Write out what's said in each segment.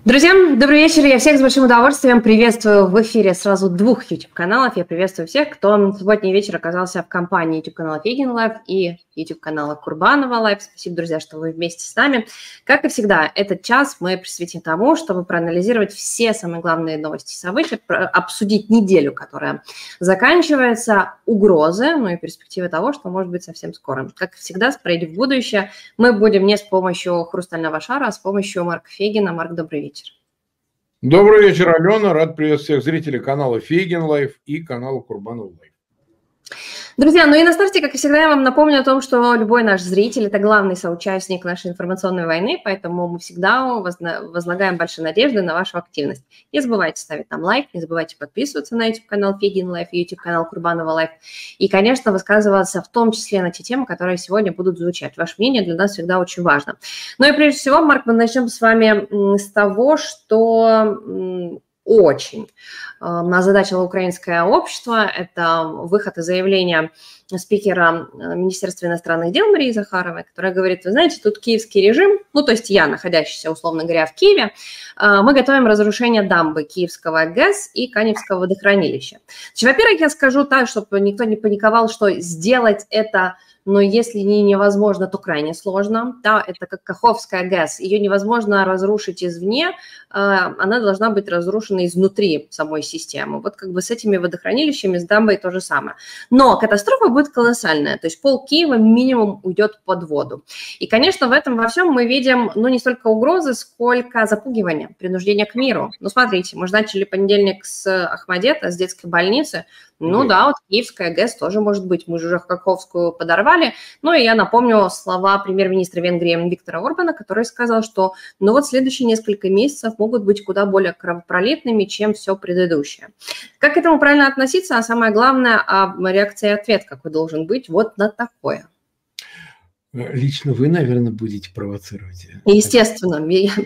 Друзья, добрый вечер. Я всех с большим удовольствием приветствую в эфире сразу двух YouTube-каналов. Я приветствую всех, кто сегодня вечер оказался в компании YouTube-канала Фейгин Лайв и YouTube-канала Курбанова Лайв. Спасибо, друзья, что вы вместе с нами. Как и всегда, этот час мы посвятим тому, чтобы проанализировать все самые главные новости и события, обсудить неделю, которая заканчивается, угрозы, ну и перспективы того, что может быть совсем скоро. Как и всегда, смотреть в будущее мы будем не с помощью хрустального шара, а с помощью Марка Фейгина. Марк, добрый вечер. Добрый вечер, Алена. Рад приветствовать всех зрителей канала Фейгин Лайв и канала Курбанова Лайв. Друзья, ну и на старте, как и всегда, я вам напомню о том, что любой наш зритель – это главный соучастник нашей информационной войны, поэтому мы всегда возлагаем большие надежды на вашу активность. Не забывайте ставить нам лайк, не забывайте подписываться на YouTube-канал Фейгин Лайв и YouTube-канал Курбанова Лайв. И, конечно, высказываться в том числе на те темы, которые сегодня будут звучать. Ваше мнение для нас всегда очень важно. Ну и прежде всего, Марк, мы начнем с вами с того, что очень озадачило украинское общество. Это выход и заявление спикера Министерства иностранных дел Марии Захаровой, которая говорит: вы знаете, тут киевский режим, ну то есть я, находящийся, условно говоря, в Киеве, мы готовим разрушение дамбы Киевского ГЭС и Каневского водохранилища. Во-первых, я скажу так, чтобы никто не паниковал, что сделать это, но если не невозможно, то крайне сложно. Да, это как Каховская ГЭС. Ее невозможно разрушить извне, она должна быть разрушена изнутри самой системы. Вот как бы с этими водохранилищами, с дамбой то же самое. Но катастрофа будет колоссальная, то есть пол Киева минимум уйдет под воду. И, конечно, в этом во всем мы видим, ну, не столько угрозы, сколько запугивания, принуждения к миру. Ну, смотрите, мы же начали понедельник с Ахмадета, с детской больницы. Ну да, вот Киевская ГЭС тоже может быть, мы же уже Каховскую подорвали. Ну и я напомню слова премьер-министра Венгрии Виктора Орбана, который сказал, что ну вот следующие несколько месяцев могут быть куда более кровопролитными, чем все предыдущее. Как к этому правильно относиться, а самое главное, реакция и ответ какой должен быть вот на такое? Лично вы, наверное, будете провоцировать. Естественно.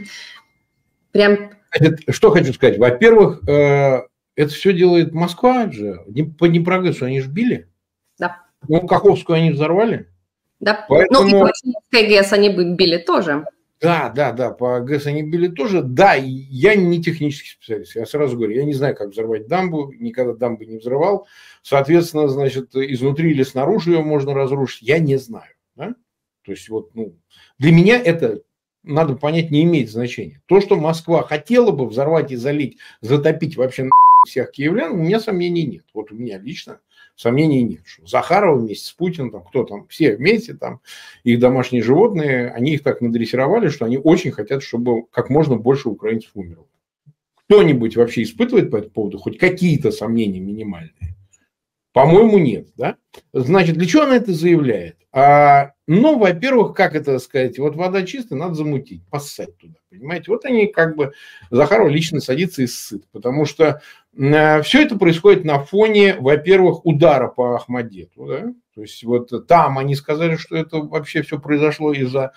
Прям... Что хочу сказать. Во-первых, это все делает Москва же. По Днепрогэсу они же били. Да. Ну, Каховскую они взорвали. Да. Поэтому... Ну, и по Киевской ГЭС они били тоже. Да, по ГЭС они били тоже. Да, я не технический специалист. Я сразу говорю, я не знаю, как взорвать дамбу. Никогда дамбы не взрывал. Соответственно, значит, изнутри или снаружи ее можно разрушить. Я не знаю. Да? То есть, вот, ну, для меня это... надо понять, не имеет значения. То, что Москва хотела бы взорвать и залить, затопить вообще всех киевлян, у меня сомнений нет. Вот у меня лично сомнений нет. Что Захарова вместе с Путиным, там, кто там, все вместе, там, их домашние животные, они их так надрессировали, что они очень хотят, чтобы как можно больше украинцев умерло. Кто-нибудь вообще испытывает по этому поводу хоть какие-то сомнения минимальные? По-моему, нет. Да? Значит, для чего она это заявляет? Ну, во-первых, как это сказать, вот вода чистая, надо замутить, поссать туда, понимаете? Вот они как бы, Захарова лично садится и ссыт, потому что все это происходит на фоне, во-первых, удара по Ахмадету, да? То есть вот там они сказали, что это вообще все произошло из-за,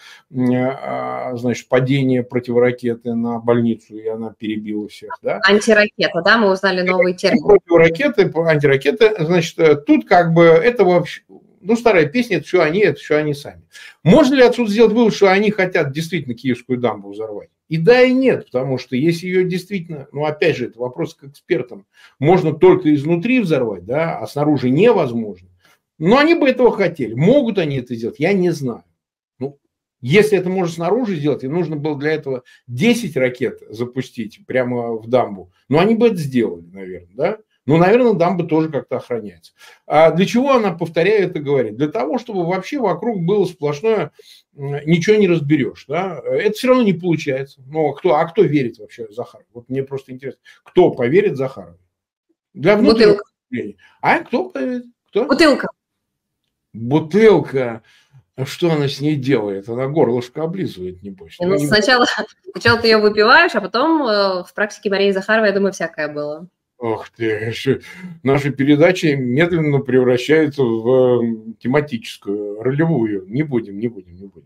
значит, падения противоракеты на больницу, и она перебила всех, да? Антиракета, да, мы узнали новый термин. Противоракеты, антиракеты, значит, тут как бы это вообще... Ну, старая песня, это все они сами. Можно ли отсюда сделать вывод, что они хотят действительно Киевскую дамбу взорвать? И да, и нет, потому что если ее действительно, ну, опять же, это вопрос к экспертам, можно только изнутри взорвать, да, а снаружи невозможно. Но они бы этого хотели. Могут они это сделать? Я не знаю. Ну, если это можно снаружи сделать, и нужно было для этого 10 ракет запустить прямо в дамбу, ну, они бы это сделали, наверное, да? Ну, наверное, дамба тоже как-то охраняется. А для чего она, повторяю, это говорит? Для того, чтобы вообще вокруг было сплошное, ничего не разберешь. Да? Это все равно не получается. Но кто верит вообще Захарову? Вот мне просто интересно, кто поверит Захарову? Для внутреннего мышления. А кто поверит? Кто? Бутылка. Бутылка. Что она с ней делает? Она горлышко облизывает, небось. Ну, сначала ты ее выпиваешь, а потом в практике Марии Захаровой, я думаю, всякое было. Ох ты, наши передачи медленно превращаются в тематическую, ролевую. Не будем.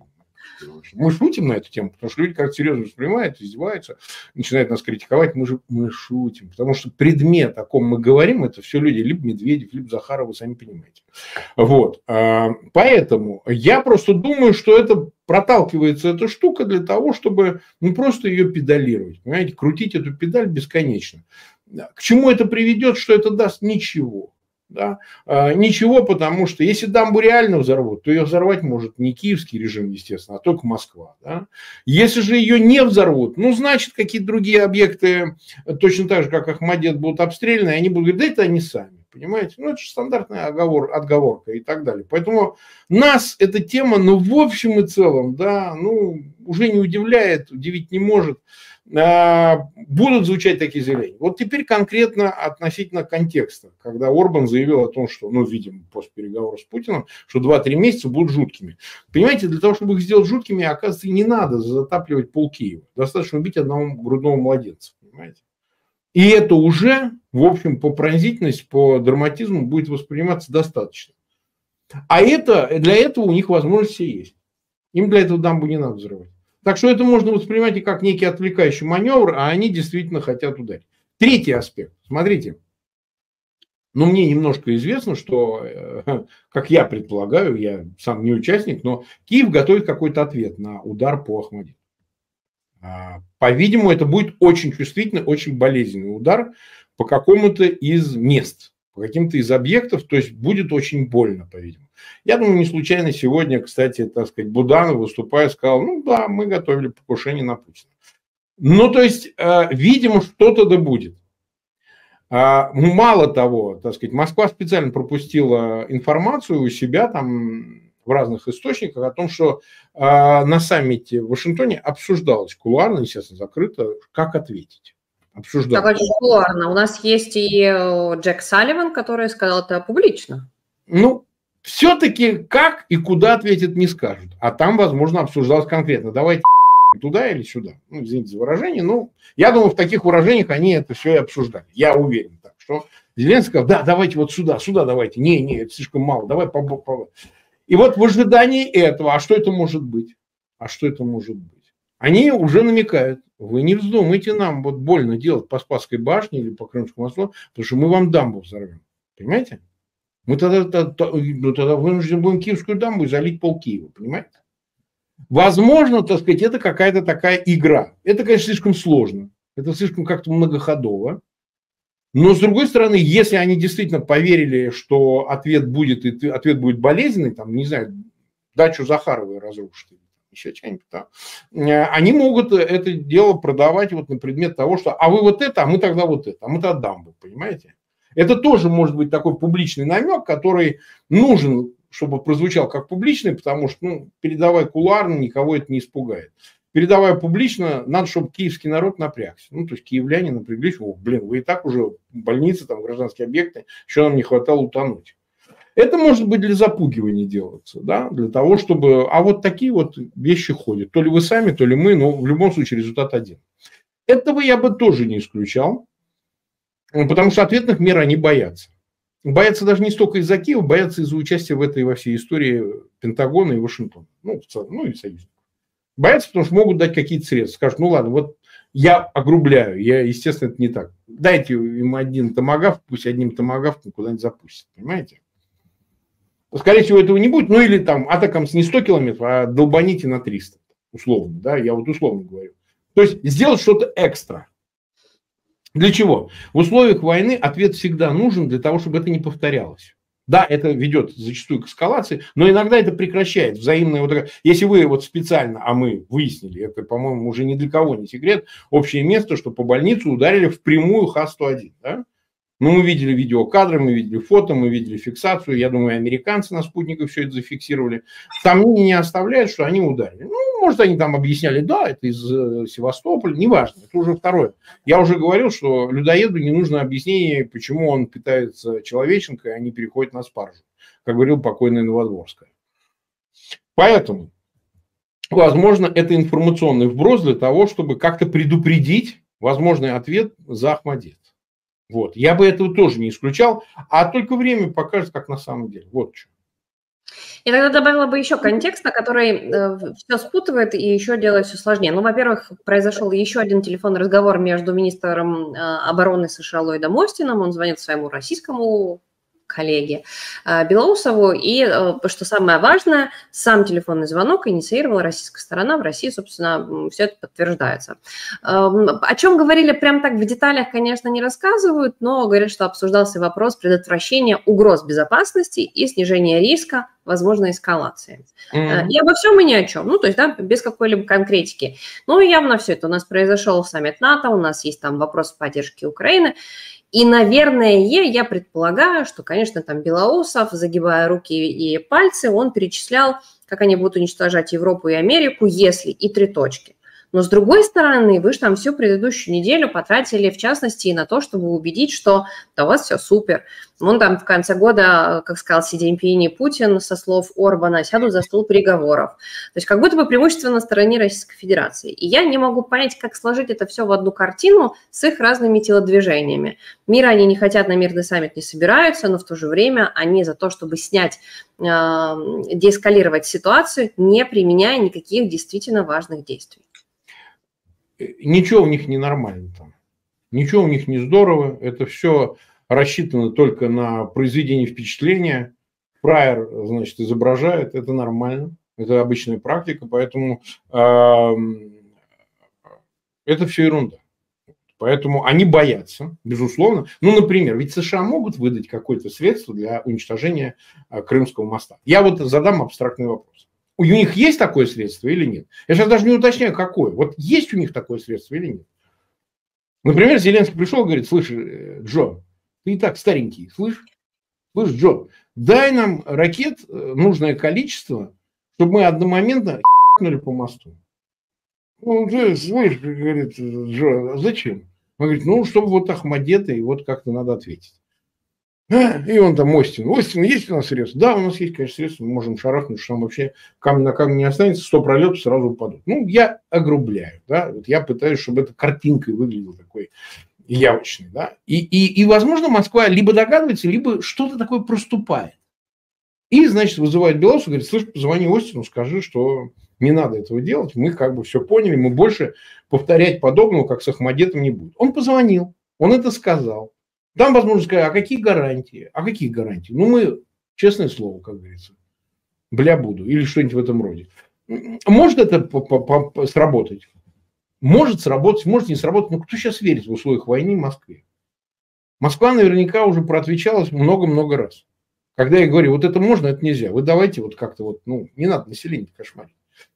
Мы шутим на эту тему, потому что люди как-то серьезно воспринимают, издеваются, начинают нас критиковать. Мы шутим, потому что предмет, о ком мы говорим, это все люди, либо Медведев, либо Захаров, вы сами понимаете. Вот. Поэтому я просто думаю, что это проталкивается эта штука для того, чтобы просто ее педалировать. Понимаете, крутить эту педаль бесконечно. К чему это приведет, что это даст? Ничего. Да? Ничего, потому что если дамбу реально взорвут, то ее взорвать может не киевский режим, естественно, а только Москва. Да? Если же ее не взорвут, значит, какие-то другие объекты, точно так же, как Ахмадет, будут обстреляны, и они будут говорить, да это они сами. Понимаете? Это же стандартная отговорка и так далее. Поэтому нас эта тема, в общем и целом, да, уже не удивляет, удивить не может. Будут звучать такие заявления. Вот теперь конкретно относительно контекста, когда Орбан заявил о том, что, видимо, после переговоров с Путиным, что 2-3 месяца будут жуткими. Понимаете, для того, чтобы их сделать жуткими, оказывается, не надо затапливать пол Киева. Достаточно убить одного грудного младенца. Понимаете? И это уже, в общем, по пронзительности, по драматизму будет восприниматься достаточно. А для этого у них возможности есть. Им для этого дамбу не надо взрывать. Так что это можно воспринимать и как некий отвлекающий маневр, а они действительно хотят ударить. Третий аспект. Смотрите. Мне немножко известно, что, как я предполагаю, я сам не участник, но Киев готовит какой-то ответ на удар по Ахмадиту. По-видимому, это будет очень чувствительный, очень болезненный удар по какому-то из мест, по каким-то из объектов, то есть будет очень больно, по-видимому. Я думаю, не случайно сегодня, кстати, Буданов, выступая, сказал, да, мы готовили покушение на Путина. То есть, видимо, что-то да будет. Мало того, Москва специально пропустила информацию у себя там в разных источниках о том, что на саммите в Вашингтоне обсуждалось кулуарно, естественно, закрыто, как ответить. Обсуждалось. Так, очень кулуарно. У нас есть и Джек Салливан, который сказал это публично. Все-таки как и куда ответят, не скажут. А там, возможно, обсуждалось конкретно. Давайте туда или сюда. Извините за выражение. Я думаю, в таких выражениях они это все и обсуждали. Я уверен. Так что Зеленский сказал, да, давайте вот сюда давайте. Не, это слишком мало. Давай И вот в ожидании этого, а что это может быть? Они уже намекают, вы не вздумайте нам больно делать по Спасской башне или по Крымскому мосту, потому что мы вам дамбу взорвем. Понимаете? Мы тогда вынуждены будем Киевскую дамбу и залить пол Киева, понимаете? Возможно, это какая-то такая игра. Это, конечно, слишком сложно. Это слишком как-то многоходово. Но, с другой стороны, если они действительно поверили, что ответ будет болезненный, не знаю, дачу Захаровой разрушить, еще что-нибудь там, они могут это дело продавать на предмет того, что а вы а мы тогда это, а мы тогда дамбу, понимаете? Это тоже может быть такой публичный намек, который нужен, чтобы прозвучал как публичный, потому что, передавая кулуарно, никого это не испугает. Передавая публично, надо, чтобы киевский народ напрягся. То есть киевляне напряглись, вы и так уже больницы, гражданские объекты, еще нам не хватало утонуть. Это может быть для запугивания делаться, да, для того, чтобы... А вот такие вещи ходят. То ли вы сами, то ли мы, но в любом случае результат один. Этого я бы тоже не исключал. Потому что ответных мер они боятся. Боятся даже не столько из-за Киева, боятся из-за участия в этой во всей истории Пентагона и Вашингтона. В целом, и союзников. Боятся, потому что могут дать какие-то средства. Скажут, ладно, я огрубляю, естественно, это не так. Дайте им один томагавк, пусть одним томагавком куда-нибудь запустят. Понимаете? Скорее всего, этого не будет. Или атакамс не 100 километров, а долбаните на 300. Условно, да, я условно говорю. То есть, сделать что-то экстра. Для чего? В условиях войны ответ всегда нужен для того, чтобы это не повторялось. Да, это ведет зачастую к эскалации, но иногда это прекращает взаимное. Если вы специально, а мы выяснили, это, по-моему, уже ни для кого не секрет, общее место, что по больнице ударили впрямую Х-101. Да? Мы видели видеокадры, мы видели фото, мы видели фиксацию. Я думаю, американцы на спутниках все это зафиксировали. Сомнений не оставляют, что они ударили. Может, они там объясняли, да, это из Севастополя, неважно, это уже второе. Я уже говорил, что людоеду не нужно объяснение, почему он питается человеченкой, а не переходит на спаржу, как говорил покойная Новодворская. Поэтому, возможно, это информационный вброс для того, чтобы как-то предупредить возможный ответ за Ахмадет. Я бы этого тоже не исключал, а только время покажет, как на самом деле. Вот что. Я тогда добавила бы еще контекста, который все спутывает и еще делает все сложнее. Ну, во-первых, произошел еще один телефонный разговор между министром обороны США Ллойдом Остином, он звонит своему российскому коллеге Белоусову, и, что самое важное, сам телефонный звонок инициировала российская сторона, в России, собственно, все это подтверждается. О чем говорили прям так в деталях, конечно, не рассказывают, но говорят, что обсуждался вопрос предотвращения угроз безопасности и снижения риска возможной эскалации. И обо всем и ни о чем, ну, то есть, да, без какой-либо конкретики. Ну, явно все это. У нас произошел саммит НАТО, у нас есть там вопрос поддержки Украины, и, наверное, я предполагаю, что, конечно, там Белоусов, загибая руки и пальцы, он перечислял, как они будут уничтожать Европу и Америку, если, и 3 точки. Но, с другой стороны, вы же там всю предыдущую неделю потратили, в частности, и на то, чтобы убедить, что да, у вас все супер. Вон там в конце года, как сказал Си Цзиньпинь и Путин, со слов Орбана, сядут за стол переговоров. То есть как будто бы преимущественно на стороне Российской Федерации. И я не могу понять, как сложить это все в одну картину с их разными телодвижениями. Мира они не хотят, на мирный саммит не собираются, но в то же время они за то, чтобы снять, деэскалировать ситуацию, не применяя никаких действительно важных действий. Ничего у них не нормально там. Ничего у них не здорово. Это все рассчитано только на произведение впечатления. Прайер, значит, изображает. Это нормально. Это обычная практика. Поэтому это все ерунда. Поэтому они боятся, безусловно. Ну, например, ведь США могут выдать какое-то средство для уничтожения Крымского моста. Я вот задам абстрактный вопрос. У них есть такое средство или нет? Я сейчас даже не уточняю, какое. Вот есть у них такое средство или нет? Например, Зеленский пришел и говорит: слышь, Джо, ты и так старенький, слышь, Джо, дай нам ракет нужное количество, чтобы мы одномоментно ***нули по мосту. Ну, ты слышь, говорит Джо, зачем? Он говорит: ну, чтобы вот Ахмадеты, и вот как-то надо ответить. И он там, Остин, есть у нас средства? Да, у нас есть, конечно, средства, мы можем шарахнуть, что там вообще камень на камне не останется, 100 пролетов сразу упадут. Ну, я огрубляю, да, вот я пытаюсь, чтобы это картинкой выглядело такой явочной, да. И, возможно, Москва либо догадывается, либо что-то такое проступает. И, значит, вызывает Белоусова, говорит: слышь, позвони Остину, скажи, что не надо этого делать, мы как бы все поняли, мы больше повторять подобного, как с Ахмадетом, не будем. Он позвонил, он это сказал. Там, возможно, сказать: а какие гарантии? А какие гарантии? Ну, мы, честное слово, как говорится, буду. Или что-нибудь в этом роде. Может это сработать? Может сработать, может не сработать. Но кто сейчас верит в условиях войны в Москве? Москва наверняка уже проотвечалась много-много раз. Когда я говорю: вот это можно, это нельзя. Вы давайте вот как-то вот, ну, не надо население кошмарить.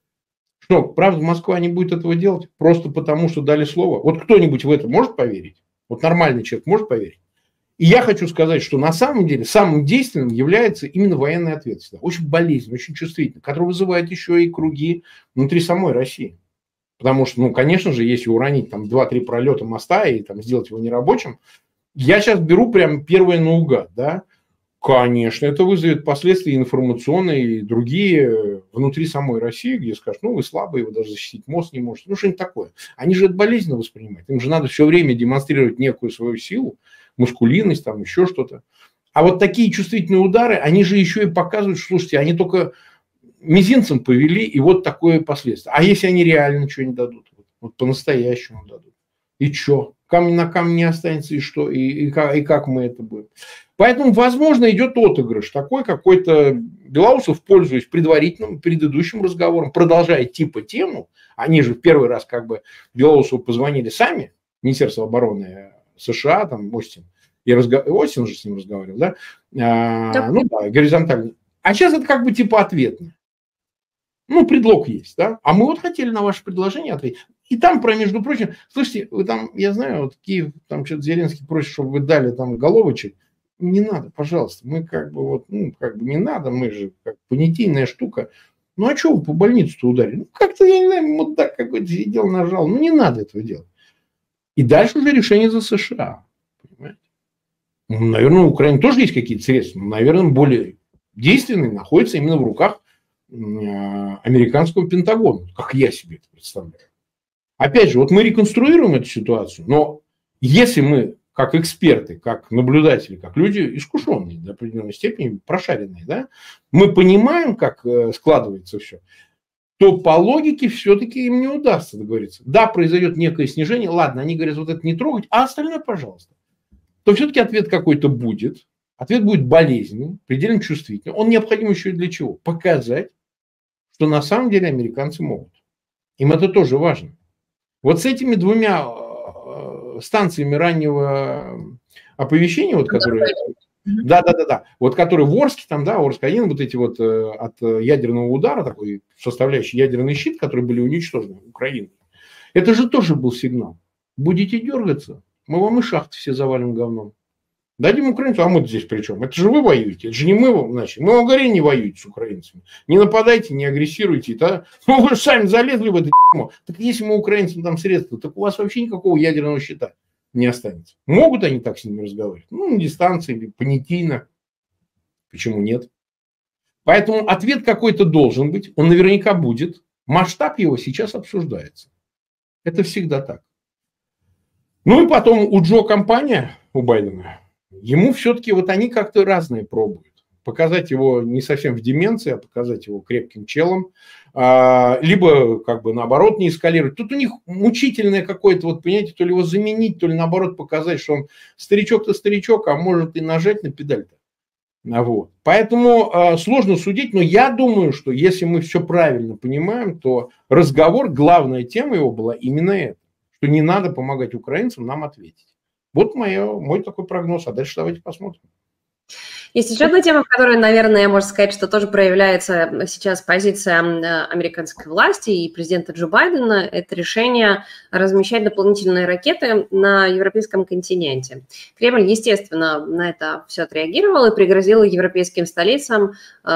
Что, правда, Москва не будет этого делать? Просто потому, что дали слово? Вот кто-нибудь в это может поверить? Вот нормальный человек может поверить? И я хочу сказать, что на самом деле самым действенным является именно военная ответственность. Очень болезненная, очень чувствительная, которая вызывает еще и круги внутри самой России. Потому что, ну, конечно же, если уронить там 2-3 пролета моста и там сделать его нерабочим, я сейчас беру прям первое наугад, да, конечно, это вызовет последствия информационные и другие внутри самой России, где скажут: ну, вы слабые, вы даже защитить мост не можете, ну, что-нибудь такое. Они же это болезненно воспринимают, им же надо все время демонстрировать некую свою силу, мускулинность, там еще что-то. А вот такие чувствительные удары, они же еще и показывают, что, слушайте, они только мизинцем повели, и вот такое последствие. А если они реально что-нибудь дадут? Вот по-настоящему дадут. И что? Камень на камне не останется, и что? И как мы это будем? Поэтому, возможно, идет отыгрыш такой, какой-то Белоусов, пользуясь предварительным, предыдущим разговором, продолжает типа тему. Они же в первый раз как бы Белоусову позвонили сами, Министерство обороны США, там, Остин. Остин же с ним разговаривал, да? Ну да, горизонтально. А сейчас это как бы типа ответно. Ну, предлог есть, да? А мы вот хотели на ваше предложение ответить. И там, между прочим, слушайте, вы там, я знаю, вот Киев, там что-то Зеленский просит, чтобы вы дали там головочек. Не надо, пожалуйста. Мы как бы вот, ну, как бы не надо, мы же как понятийная штука. Ну, а что вы по больнице-то ударили? Ну, как-то, я не знаю, мудак какой-то сидел, нажал. Ну, не надо этого делать. И дальше уже решение за США. Понимаете? Ну, наверное, у Украины тоже есть какие-то средства, но, наверное, более действенные находятся именно в руках американского Пентагона, как я себе это представляю. Опять же, вот мы реконструируем эту ситуацию, но если мы как эксперты, как наблюдатели, как люди искушенные до определенной степени, прошаренные, да, мы понимаем, как складывается все, то по логике все-таки им не удастся договориться. Да, произойдет некое снижение, ладно, они говорят, вот это не трогать, а остальное, пожалуйста. То все-таки ответ какой-то будет. Ответ будет болезненный, предельно чувствительный. Он необходим еще и для чего? Показать, что на самом деле американцы могут. Им это тоже важно. Вот с этими двумя станциями раннего оповещения, вот, которые... Да. Вот которые в Орске, там, да, Орск-1, вот эти вот от ядерного удара, такой составляющий ядерный щит, которые были уничтожены Украиной. Это же тоже был сигнал. Будете дергаться, мы вам и шахты все завалим говном. Дадим украинцам, а мы здесь при чем? Это же вы воюете, это же не мы, значит. Мы вам говорили, не воюйте с украинцами. Не нападайте, не агрессируйте. Да? Ну, вы же сами залезли в это дерьмо. Так если мы украинцам дам средства, так у вас вообще никакого ядерного щита не останется. Могут они так с ними разговаривать? Ну, на дистанции или понятийно. Почему нет? Поэтому ответ какой-то должен быть. Он наверняка будет. Масштаб его сейчас обсуждается. Это всегда так. Ну и потом у Джо компания, у Байдена, ему все-таки вот они как-то разные пробуют. Показать его не совсем в деменции, а показать его крепким челом. Либо, как бы, наоборот, не эскалировать. Тут у них мучительное какое-то, вот, понимаете, то ли его заменить, то ли, наоборот, показать, что он старичок-то старичок, а может и нажать на педаль-то. Вот. Поэтому сложно судить, но я думаю, что если мы все правильно понимаем, то разговор, главная тема его была именно эта, что не надо помогать украинцам нам ответить. Вот мой такой прогноз, а дальше давайте посмотрим. Есть еще одна тема, в которой, наверное, можно сказать, что тоже проявляется сейчас позиция американской власти и президента Джо Байдена. Это решение размещать дополнительные ракеты на европейском континенте. Кремль, естественно, на это все отреагировал и пригрозил европейским столицам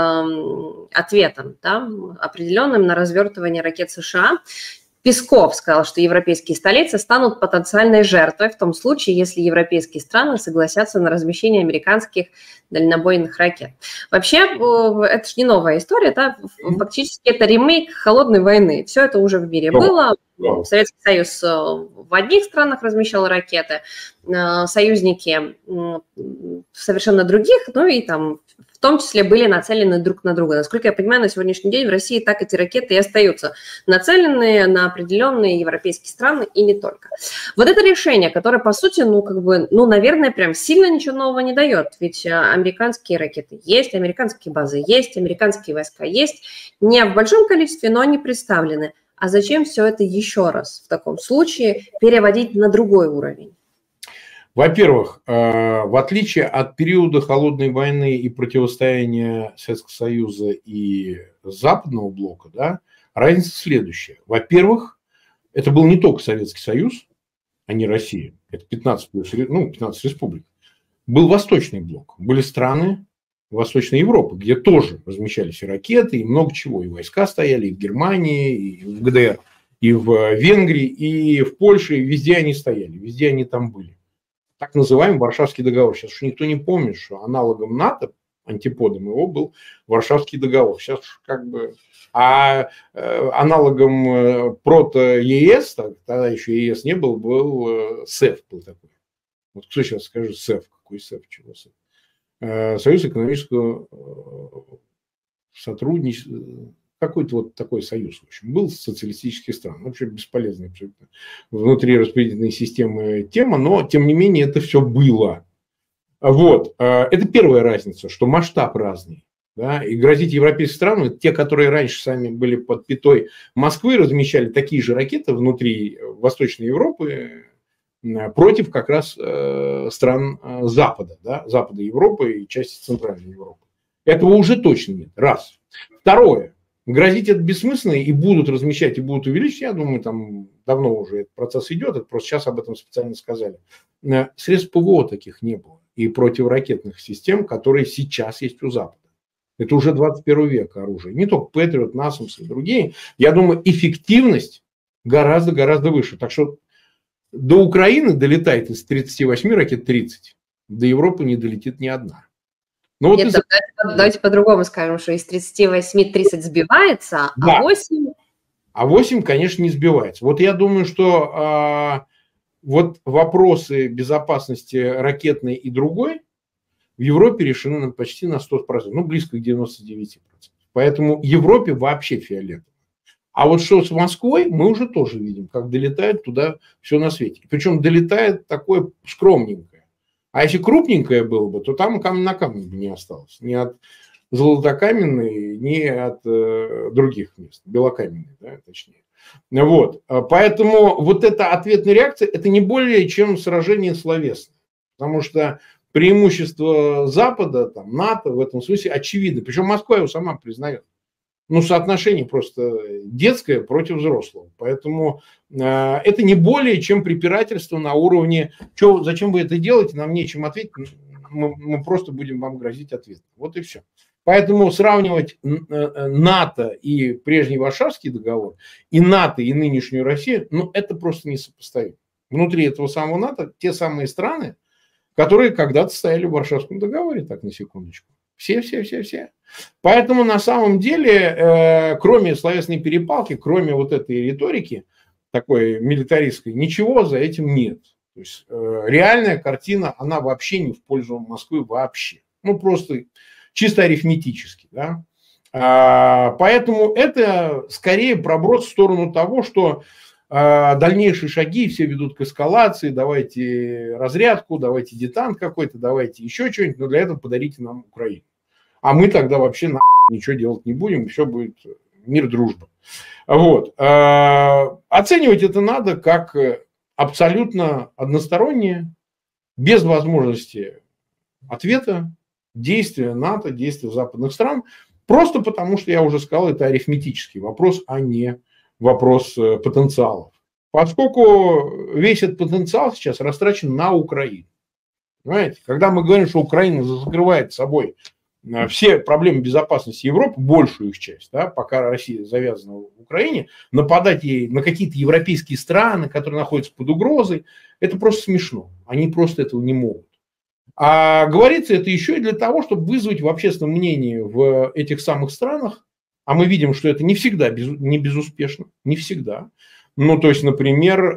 ответом, да, определенным на развертывание ракет США. Песков сказал, что европейские столицы станут потенциальной жертвой в том случае, если европейские страны согласятся на размещение американских дальнобойных ракет. Вообще, это же не новая история, да? Фактически это ремейк холодной войны. Все это уже в мире было. Советский Союз в одних странах размещал ракеты, союзники в совершенно других, ну и там в том числе были нацелены друг на друга. Насколько я понимаю, на сегодняшний день в России так эти ракеты и остаются нацеленные на определенные европейские страны и не только. Вот это решение, которое, по сути, наверное, прям сильно ничего нового не дает. Ведь американские ракеты есть, американские базы есть, американские войска есть. Не в большом количестве, но они представлены. А зачем все это еще раз в таком случае переводить на другой уровень? Во-первых, в отличие от периода холодной войны и противостояния Советского Союза и Западного блока, да, разница следующая. Во-первых, это был не только Советский Союз, а не Россия. Это 15 республик. Был Восточный блок. Были страны Восточной Европы, где тоже размещались и ракеты, и много чего. И войска стояли и в Германии, и в ГДР, и в Венгрии, и в Польше. И везде они стояли, везде они там были. Так называемый Варшавский договор. Сейчас уж никто не помнит, что аналогом НАТО, антиподом его был Варшавский договор. Сейчас как бы... А аналогом прото-ЕС, тогда еще ЕС не был, был СЭФ был такой. Вот кто сейчас скажет СЭФ? Какой СЭФ? Чего СЭФ? Союз экономического сотрудничества. Какой-то вот такой союз, в общем, был социалистических стран. Вообще бесполезная абсолютно внутри распределительной системы тема, но, тем не менее, это все было. Вот. Это первая разница, что масштаб разный. Да? И грозить европейским странам, те, которые раньше сами были под пятой Москвы, размещали такие же ракеты внутри Восточной Европы против как раз стран Запада, да? Запада Европы и части Центральной Европы. Этого уже точно нет. Раз. Второе. Грозить это бессмысленно, и будут размещать, и будут увеличивать. Я думаю, там давно уже этот процесс идет, это просто сейчас об этом специально сказали. Средств ПВО таких не было. И противоракетных систем, которые сейчас есть у Запада. Это уже 21 век оружие. Не только Патриот, Насамс и другие. Я думаю, эффективность гораздо выше. Так что до Украины долетает из 38 ракет 30. До Европы не долетит ни одна. Ну, нет, вот давайте по-другому скажем, что из 38 30 сбивается, да. А 8... А 8, конечно, не сбивается. Вот я думаю, что вот вопросы безопасности ракетной и другой в Европе решены почти на 100%, ну, близко к 99%. Поэтому Европе вообще фиолетово. А вот что с Москвой, мы уже тоже видим, как долетает туда все на свете. Причем долетает такое скромненькое. А если крупненькое было бы, то там камень на камне бы не осталось. Ни от Золотокаменной, ни от других мест. Белокаменной, да, точнее. Вот. Поэтому вот эта ответная реакция, это не более чем сражение словесное. Потому что преимущество Запада, там, НАТО в этом смысле очевидно. Причем Москва его сама признает. Ну, соотношение просто детское против взрослого. Поэтому это не более чем препирательство на уровне, зачем вы это делаете, нам нечем ответить, мы просто будем вам грозить ответом. Вот и все. Поэтому сравнивать НАТО и прежний Варшавский договор, и НАТО, и нынешнюю Россию, ну, это просто несопоставимо. Внутри этого самого НАТО те самые страны, которые когда-то стояли в Варшавском договоре, так, на секундочку. Все. Поэтому на самом деле, кроме словесной перепалки, кроме вот этой риторики, такой милитаристской, ничего за этим нет. То есть реальная картина, она вообще не в пользу Москвы вообще. Ну, просто чисто арифметически. Да? Поэтому это скорее проброс в сторону того, что дальнейшие шаги все ведут к эскалации, давайте разрядку, давайте детант какой-то, давайте еще что-нибудь, но для этого подарите нам Украину. А мы тогда вообще ничего делать не будем, все будет мир, дружба. Вот. Оценивать это надо как абсолютно одностороннее, без возможности ответа, действия НАТО, действия западных стран, просто потому что, я уже сказал, это арифметический вопрос, а не вопрос потенциалов. Поскольку весь этот потенциал сейчас растрачен на Украину. Понимаете? Когда мы говорим, что Украина закрывает собой все проблемы безопасности Европы, большую их часть, да, пока Россия завязана в Украине, нападать ей на какие-то европейские страны, которые находятся под угрозой, это просто смешно. Они просто этого не могут. А говорится это еще и для того, чтобы вызвать в общественном мнении в этих самых странах, а мы видим, что это не всегда не безуспешно, не всегда. Ну, то есть, например,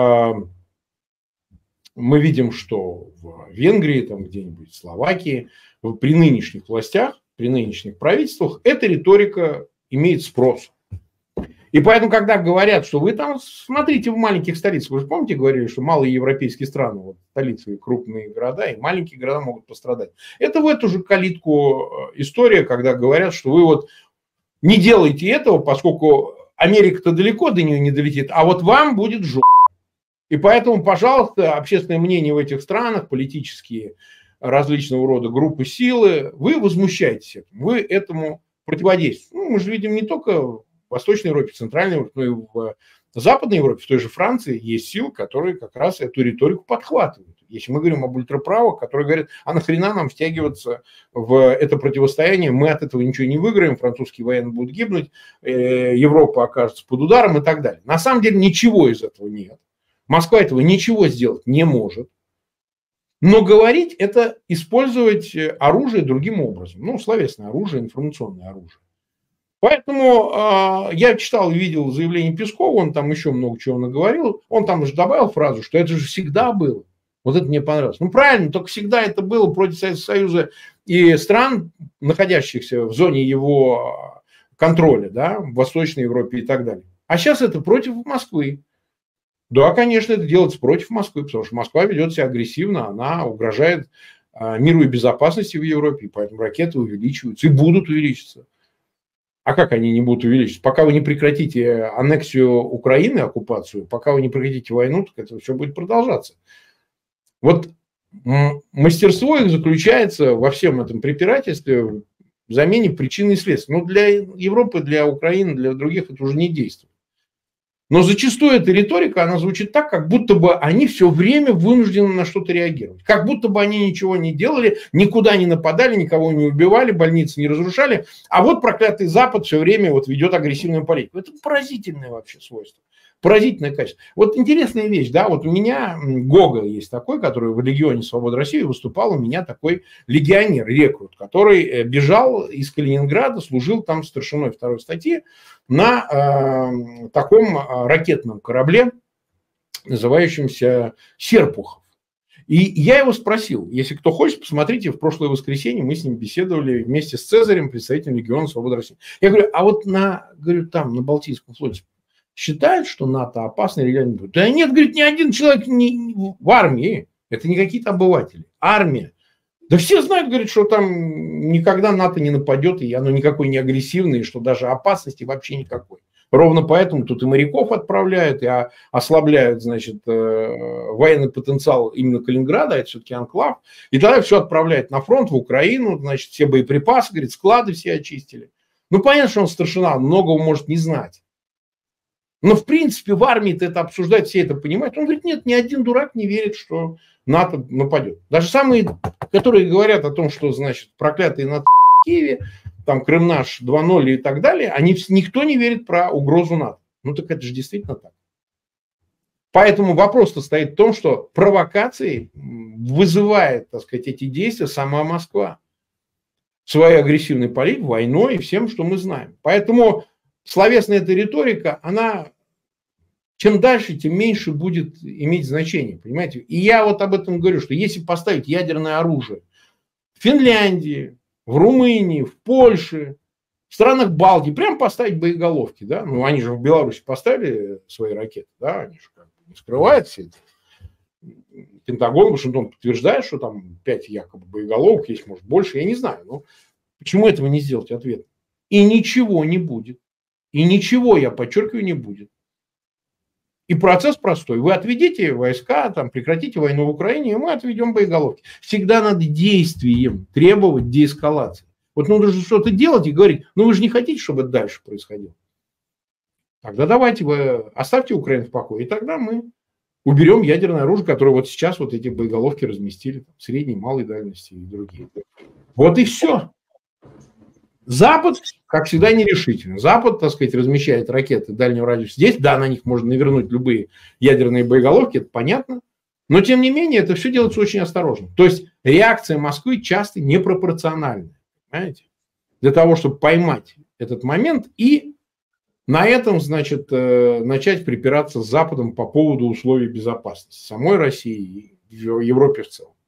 мы видим, что в Венгрии, там где-нибудь в Словакии, при нынешних властях, при нынешних правительствах эта риторика имеет спрос. И поэтому, когда говорят, что вы там смотрите в маленьких столицах, вы же помните, говорили, что малые европейские страны, вот столицы, крупные города и маленькие города могут пострадать. Это в эту же калитку история, когда говорят, что вы вот не делайте этого, поскольку Америка-то далеко до нее не долетит, а вот вам будет жопа. И поэтому, пожалуйста, общественное мнение в этих странах, политические различного рода группы силы, вы возмущаетесь этим, вы этому противодействуете. Ну, мы же видим не только в Восточной Европе, в Центральной Европе, но и в Западной Европе, в той же Франции есть силы, которые как раз эту риторику подхватывают. Если мы говорим об ультраправых, которые говорят, а нахрена нам втягиваться в это противостояние, мы от этого ничего не выиграем, французские военные будут гибнуть, Европа окажется под ударом и так далее. На самом деле ничего из этого нет. Москва этого ничего сделать не может. Но говорить – это использовать оружие другим образом. Ну, словесное оружие, информационное оружие. Поэтому я читал и видел заявление Пескова, он там еще много чего наговорил. Он там же добавил фразу, что это же всегда было. Вот это мне понравилось. Ну, правильно, только всегда это было против Советского Союза и стран, находящихся в зоне его контроля, да, в Восточной Европе и так далее. А сейчас это против Москвы. Да, конечно, это делается против Москвы, потому что Москва ведет себя агрессивно, она угрожает миру и безопасности в Европе, и поэтому ракеты увеличиваются и будут увеличиваться. А как они не будут увеличиваться? Пока вы не прекратите аннексию Украины, оккупацию, пока вы не прекратите войну, так это все будет продолжаться. Вот мастерство их заключается во всем этом препирательстве в замене причины и следствия. Ну, для Европы, для Украины, для других это уже не действует. Но зачастую эта риторика, она звучит так, как будто бы они все время вынуждены на что-то реагировать. Как будто бы они ничего не делали, никуда не нападали, никого не убивали, больницы не разрушали. А вот проклятый Запад все время вот ведет агрессивную политику. Это поразительное вообще свойство. Поразительное качество. Вот интересная вещь, да, вот у меня Гога есть такой, который в Легионе Свободы России выступал, у меня такой легионер, рекрут, который бежал из Калининграда, служил там старшиной 2-й статьи на таком ракетном корабле, называющимся Серпухов. И я его спросил, если кто хочет, посмотрите, в прошлое воскресенье мы с ним беседовали вместе с Цезарем, представителем Легиона Свободы России. Я говорю, а вот говорю, там, на Балтийском флоте считают, что НАТО опасно или нет? Да нет, говорит, ни один человек в армии, это не какие-то обыватели, армия. Да все знают, говорит, что там никогда НАТО не нападет, и оно никакой не агрессивное, и что даже опасности вообще никакой. Ровно поэтому тут и моряков отправляют, и ослабляют, значит, военный потенциал именно Калининграда, это все-таки анклав. И тогда все отправляют на фронт, в Украину, значит, все боеприпасы, говорит, склады все очистили. Ну, понятно, что он старшина, многого может не знать. Но, в принципе, в армии-то это обсуждать, все это понимают. Он говорит, нет, ни один дурак не верит, что НАТО нападет. Даже самые, которые говорят о том, что, значит, проклятые НАТО в Киеве, там Крым наш 2.0 и так далее, никто не верит про угрозу НАТО. Ну так это же действительно так. Поэтому вопрос-то стоит в том, что провокации вызывает, так сказать, эти действия сама Москва. Своей агрессивной политикой, войной и всем, что мы знаем. Поэтому словесная эта риторика, она чем дальше, тем меньше будет иметь значение. Понимаете? И я вот об этом говорю, что если поставить ядерное оружие в Финляндии, в Румынии, в Польше, в странах Балтии, прям поставить боеголовки, да, ну они же в Беларуси поставили свои ракеты, да, они же как бы не скрывают все это. Пентагон, Вашингтон подтверждает, что там 5 якобы боеголовок есть, может больше, я не знаю, но почему этого не сделать, ответ. И ничего не будет. И ничего, я подчеркиваю, не будет. И процесс простой. Вы отведите войска, там, прекратите войну в Украине, и мы отведем боеголовки. Всегда надо действием требовать деэскалации. Вот нужно что-то делать и говорить, ну вы же не хотите, чтобы это дальше происходило. Тогда давайте вы оставьте Украину в покое, и тогда мы уберем ядерное оружие, которое вот сейчас вот эти боеголовки разместили, там, средней, малой дальности и другие. Вот и все. Запад, как всегда, нерешительный. Запад, так сказать, размещает ракеты дальнего радиуса здесь. Да, на них можно навернуть любые ядерные боеголовки, это понятно. Но, тем не менее, это все делается очень осторожно. То есть, реакция Москвы часто непропорциональная. Понимаете? Для того, чтобы поймать этот момент и на этом, значит, начать припираться с Западом по поводу условий безопасности самой России и в Европе в целом.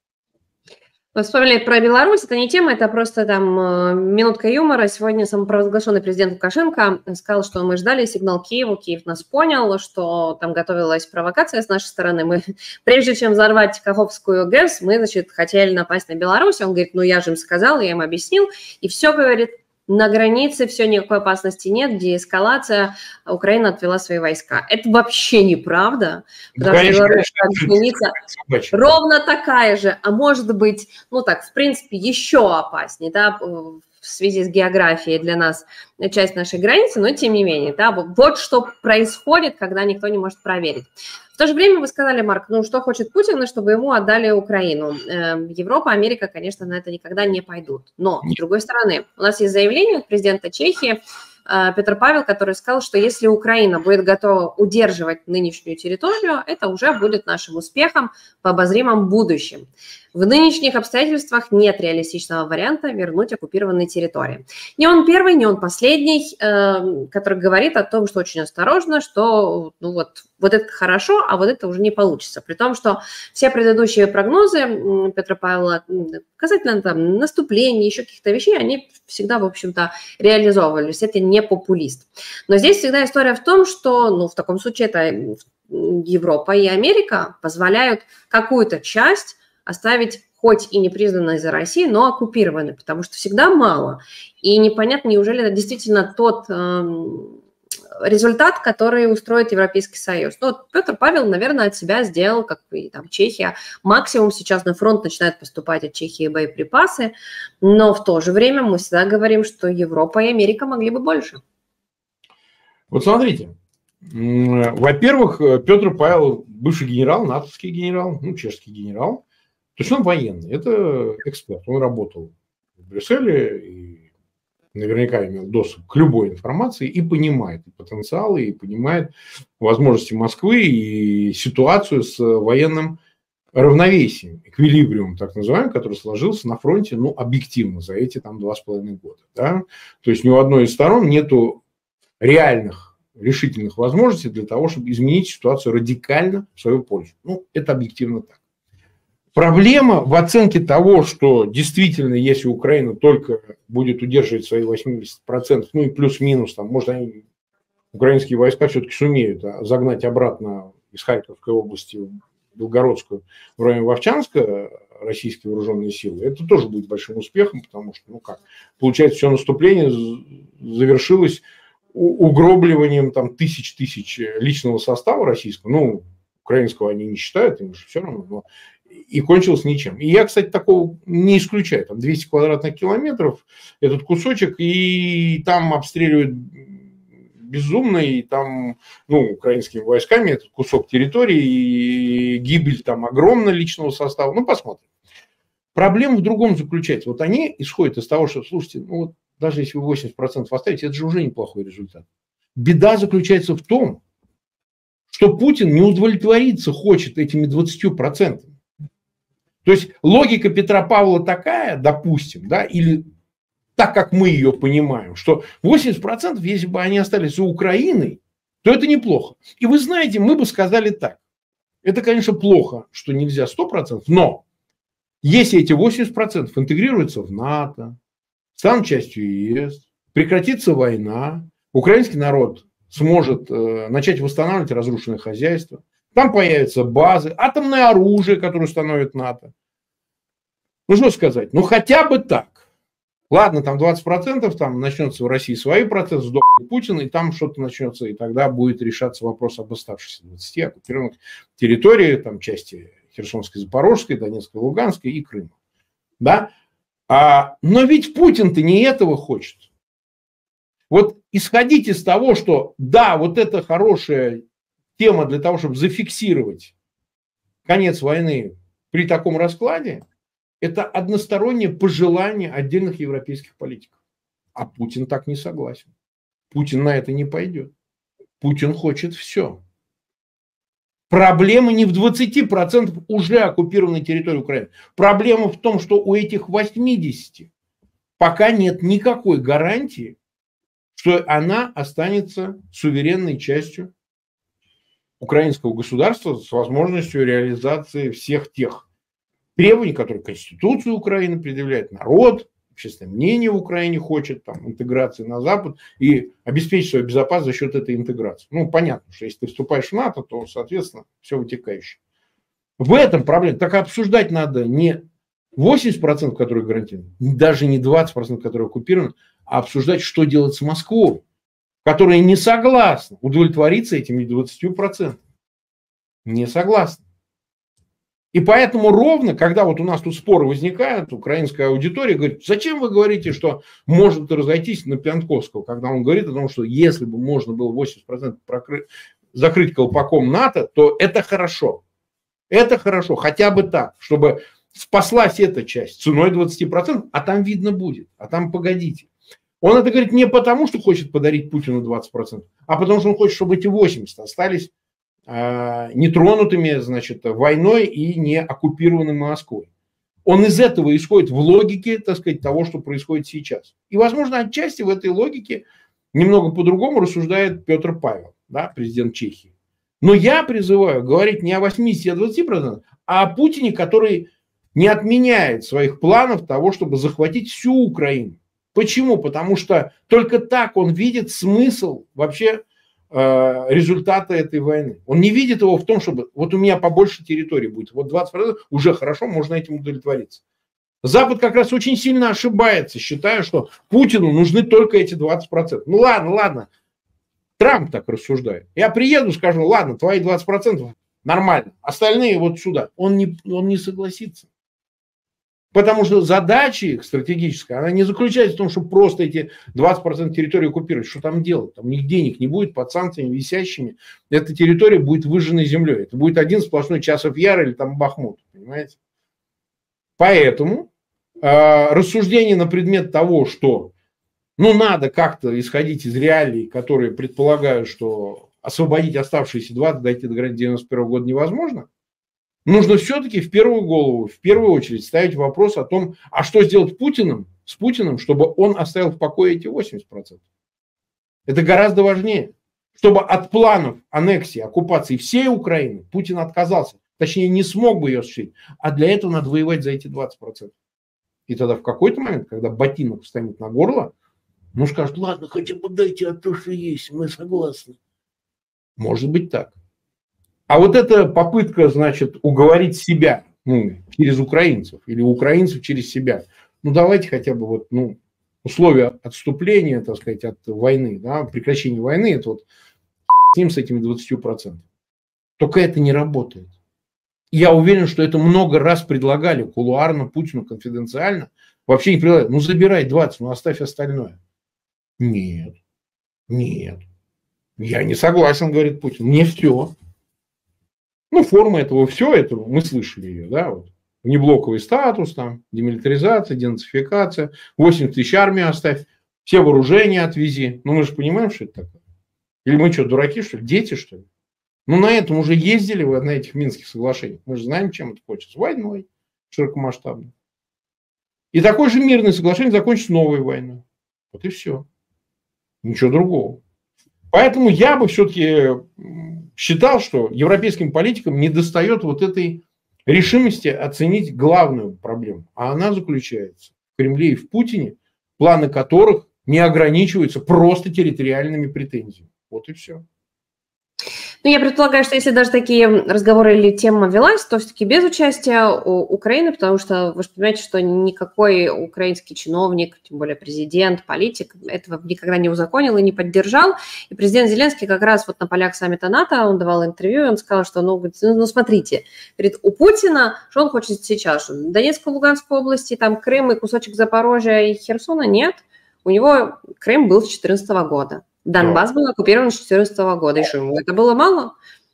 Вы вспомнили про Беларусь, это не тема, это просто там минутка юмора. Сегодня самопровозглашенный президент Лукашенко сказал, что мы ждали сигнал Киеву, Киев нас понял, что там готовилась провокация с нашей стороны. Мы, прежде чем взорвать Каховскую ГЭС, мы, значит, хотели напасть на Беларусь. Он говорит, ну я же им сказал, я им объяснил, и все, говорит, на границе все, никакой опасности нет, деэскалация, Украина отвела свои войска. Это вообще неправда, потому что белорусская граница ровно такая же, а может быть, ну так, в принципе, еще опаснее, да, в связи с географией для нас часть нашей границы, но тем не менее, да, вот что происходит, когда никто не может проверить. В то же время вы сказали, Марк, ну что хочет Путин, чтобы ему отдали Украину. Европа, Америка, конечно, на это никогда не пойдут. Но, с другой стороны, у нас есть заявление от президента Чехии Петр Павел, который сказал, что если Украина будет готова удерживать нынешнюю территорию, это уже будет нашим успехом в обозримом будущем. В нынешних обстоятельствах нет реалистичного варианта вернуть оккупированные территории. Не он первый, не он последний, который говорит о том, что очень осторожно, что ну вот это хорошо, а вот это уже не получится. При том, что все предыдущие прогнозы Петра Павла касательно там, наступления, еще каких-то вещей, они всегда, в общем-то, реализовывались. Это не популист. Но здесь всегда история в том, что ну, в таком случае это Европа и Америка позволяют какую-то часть оставить хоть и не признанной за Россией, но оккупированной, потому что всегда мало. И непонятно, неужели это действительно тот результат, который устроит Европейский Союз. Ну, вот Петр Павел, наверное, от себя сделал, как и там Чехия. Максимум сейчас на фронт начинают поступать от Чехии боеприпасы, но в то же время мы всегда говорим, что Европа и Америка могли бы больше. Вот смотрите. Во-первых, Петр Павел, бывший генерал, натовский генерал, ну, чешский генерал. То есть он военный, это эксперт. Он работал в Брюсселе и наверняка имел доступ к любой информации и понимает и потенциалы, и понимает возможности Москвы и ситуацию с военным равновесием, эквилибриум, так называемый, который сложился на фронте, ну, объективно за эти там 2,5 года. Да? То есть ни у одной из сторон нету реальных решительных возможностей для того, чтобы изменить ситуацию радикально в свою пользу. Ну, это объективно так. Проблема в оценке того, что действительно, если Украина только будет удерживать свои 80%, ну и плюс-минус, там, может, они, украинские войска все-таки сумеют загнать обратно из Харьковской области в Белгородскую, в районе Вовчанска, российские вооруженные силы, это тоже будет большим успехом, потому что, ну как, получается, все наступление завершилось угробливанием там тысяч личного состава российского, ну, украинского они не считают, им же все равно, но и кончилось ничем. И я, кстати, такого не исключаю. Там 200 квадратных километров этот кусочек, и там обстреливают безумно, и там, ну, украинскими войсками этот кусок территории, и гибель там огромна личного состава. Ну, посмотрим. Проблема в другом заключается. Вот они исходят из того, что, слушайте, ну, вот даже если вы 80% оставите, это же уже неплохой результат. Беда заключается в том, что Путин не удовлетвориться хочет этими 20%. То есть логика Петра Павла такая, допустим, да, или так, как мы ее понимаем, что 80%, если бы они остались за Украиной, то это неплохо. И вы знаете, мы бы сказали так. Это, конечно, плохо, что нельзя 100%, но если эти 80% интегрируются в НАТО, станут частью ЕС, прекратится война, украинский народ сможет начать восстанавливать разрушенное хозяйство, там появятся базы, атомное оружие, которое установит НАТО. Ну, что сказать? Ну, хотя бы так. Ладно, там 20%, там начнется в России свои процессы, сдохнет Путин, и там что-то начнется, и тогда будет решаться вопрос об оставшихся 20 оккупированных территории, там части Херсонской, Запорожской, Донецкой, Луганской и Крыма. Да? Но ведь Путин-то не этого хочет. Вот исходить из того, что да, вот это хорошая тема для того, чтобы зафиксировать конец войны при таком раскладе, это одностороннее пожелание отдельных европейских политиков. А Путин так не согласен. Путин на это не пойдет. Путин хочет все. Проблема не в 20% уже оккупированной территории Украины. Проблема в том, что у этих 80% пока нет никакой гарантии, что она останется суверенной частью украинского государства с возможностью реализации всех тех требований, которые Конституция Украины предъявляет, народ, общественное мнение в Украине хочет, там, интеграции на Запад и обеспечить свою безопасность за счет этой интеграции. Ну, понятно, что если ты вступаешь в НАТО, то, соответственно, все вытекающее. В этом проблема. Так обсуждать надо не 80%, которые гарантированы, даже не 20%, которые оккупированы, а обсуждать, что делать с Москвой, которая не согласна удовлетвориться этими 20%. Не согласна. И поэтому ровно, когда вот у нас тут споры возникают, украинская аудитория говорит, зачем вы говорите, что может разойтись на Пьянковского, когда он говорит о том, что если бы можно было 80% закрыть колпаком НАТО, то это хорошо. Это хорошо, хотя бы так, чтобы спаслась эта часть ценой 20%, а там видно будет, а там погодите. Он это говорит не потому, что хочет подарить Путину 20%, а потому что он хочет, чтобы эти 80% остались нетронутыми, значит, войной и не оккупированными Москвой. Он из этого исходит в логике, так сказать, того, что происходит сейчас. И, возможно, отчасти в этой логике немного по-другому рассуждает Петр Павел, да, президент Чехии. Но я призываю говорить не о 80, а 20%, а о Путине, который не отменяет своих планов того, чтобы захватить всю Украину. Почему? Потому что только так он видит смысл вообще результата этой войны. Он не видит его в том, чтобы вот у меня побольше территории будет, вот 20% уже хорошо, можно этим удовлетвориться. Запад как раз очень сильно ошибается, считая, что Путину нужны только эти 20%. Ну ладно, Трамп так рассуждает. Я приеду, скажу, ладно, твои 20% нормально, остальные вот сюда. Он не согласится. Потому что задача их стратегическая, она не заключается в том, чтобы просто эти 20% территории оккупировать. Что там делать? Там у них денег не будет под санкциями висящими. Эта территория будет выжженной землей. Это будет один сплошной Часов Яр или там Бахмут. Понимаете? Поэтому рассуждение на предмет того, что надо как-то исходить из реалий, которые предполагают, что освободить оставшиеся 20, дойти до границы 91 года невозможно, нужно все-таки в первую очередь ставить вопрос о том, а что сделать с Путиным, чтобы он оставил в покое эти 80%. Это гораздо важнее. чтобы от планов аннексии, оккупации всей Украины Путин отказался. Точнее, не смог бы ее осуществить. А для этого надо воевать за эти 20%. И тогда в какой-то момент, когда ботинок встанет на горло, ну скажут, ладно, хотя бы дайте то, что есть, мы согласны. Может быть так. А вот эта попытка, значит, уговорить себя, через украинцев, или украинцев через себя, давайте хотя бы вот, условия отступления, так сказать, от войны, да, прекращения войны, это вот с ним, с этими 20%. Только это не работает. Я уверен, что это много раз предлагали кулуарно, Путину, конфиденциально. Вообще не предлагали. Забирай 20, оставь остальное. Нет. Я не согласен, говорит Путин. Не все. Форма этого все, это мы слышали ее, да, вот. Внеблоковый статус, там, демилитаризация, денацификация, 80 тысяч армии оставь, все вооружения отвези. Мы же понимаем, что это такое. Или мы что, дураки, что ли? Дети, что ли? На этом уже ездили вы на этих Минских соглашениях. Мы же знаем, чем это кончится. Войной широкомасштабной. И такое же мирное соглашение закончится новой войной. Вот и все. Ничего другого. Поэтому я бы все-таки считал, что европейским политикам недостает вот этой решимости оценить главную проблему. А она заключается в Кремле и в Путине, планы которых не ограничиваются просто территориальными претензиями. Вот и все. Я предполагаю, что если даже такие разговоры или тема велась, то все-таки без участия Украины, потому что вы же понимаете, что никакой украинский чиновник, тем более президент, политик, этого никогда не узаконил и не поддержал. И президент Зеленский как раз вот на полях саммита НАТО, он давал интервью, и он сказал, что, смотрите, говорит, у Путина, что он хочет сейчас? Что Донецкую, Луганскую области, там Крым и кусочек Запорожья и Херсона? Нет. У него Крым был с 2014 года. Донбасс был оккупирован с 2014 года. И что, ему это было мало?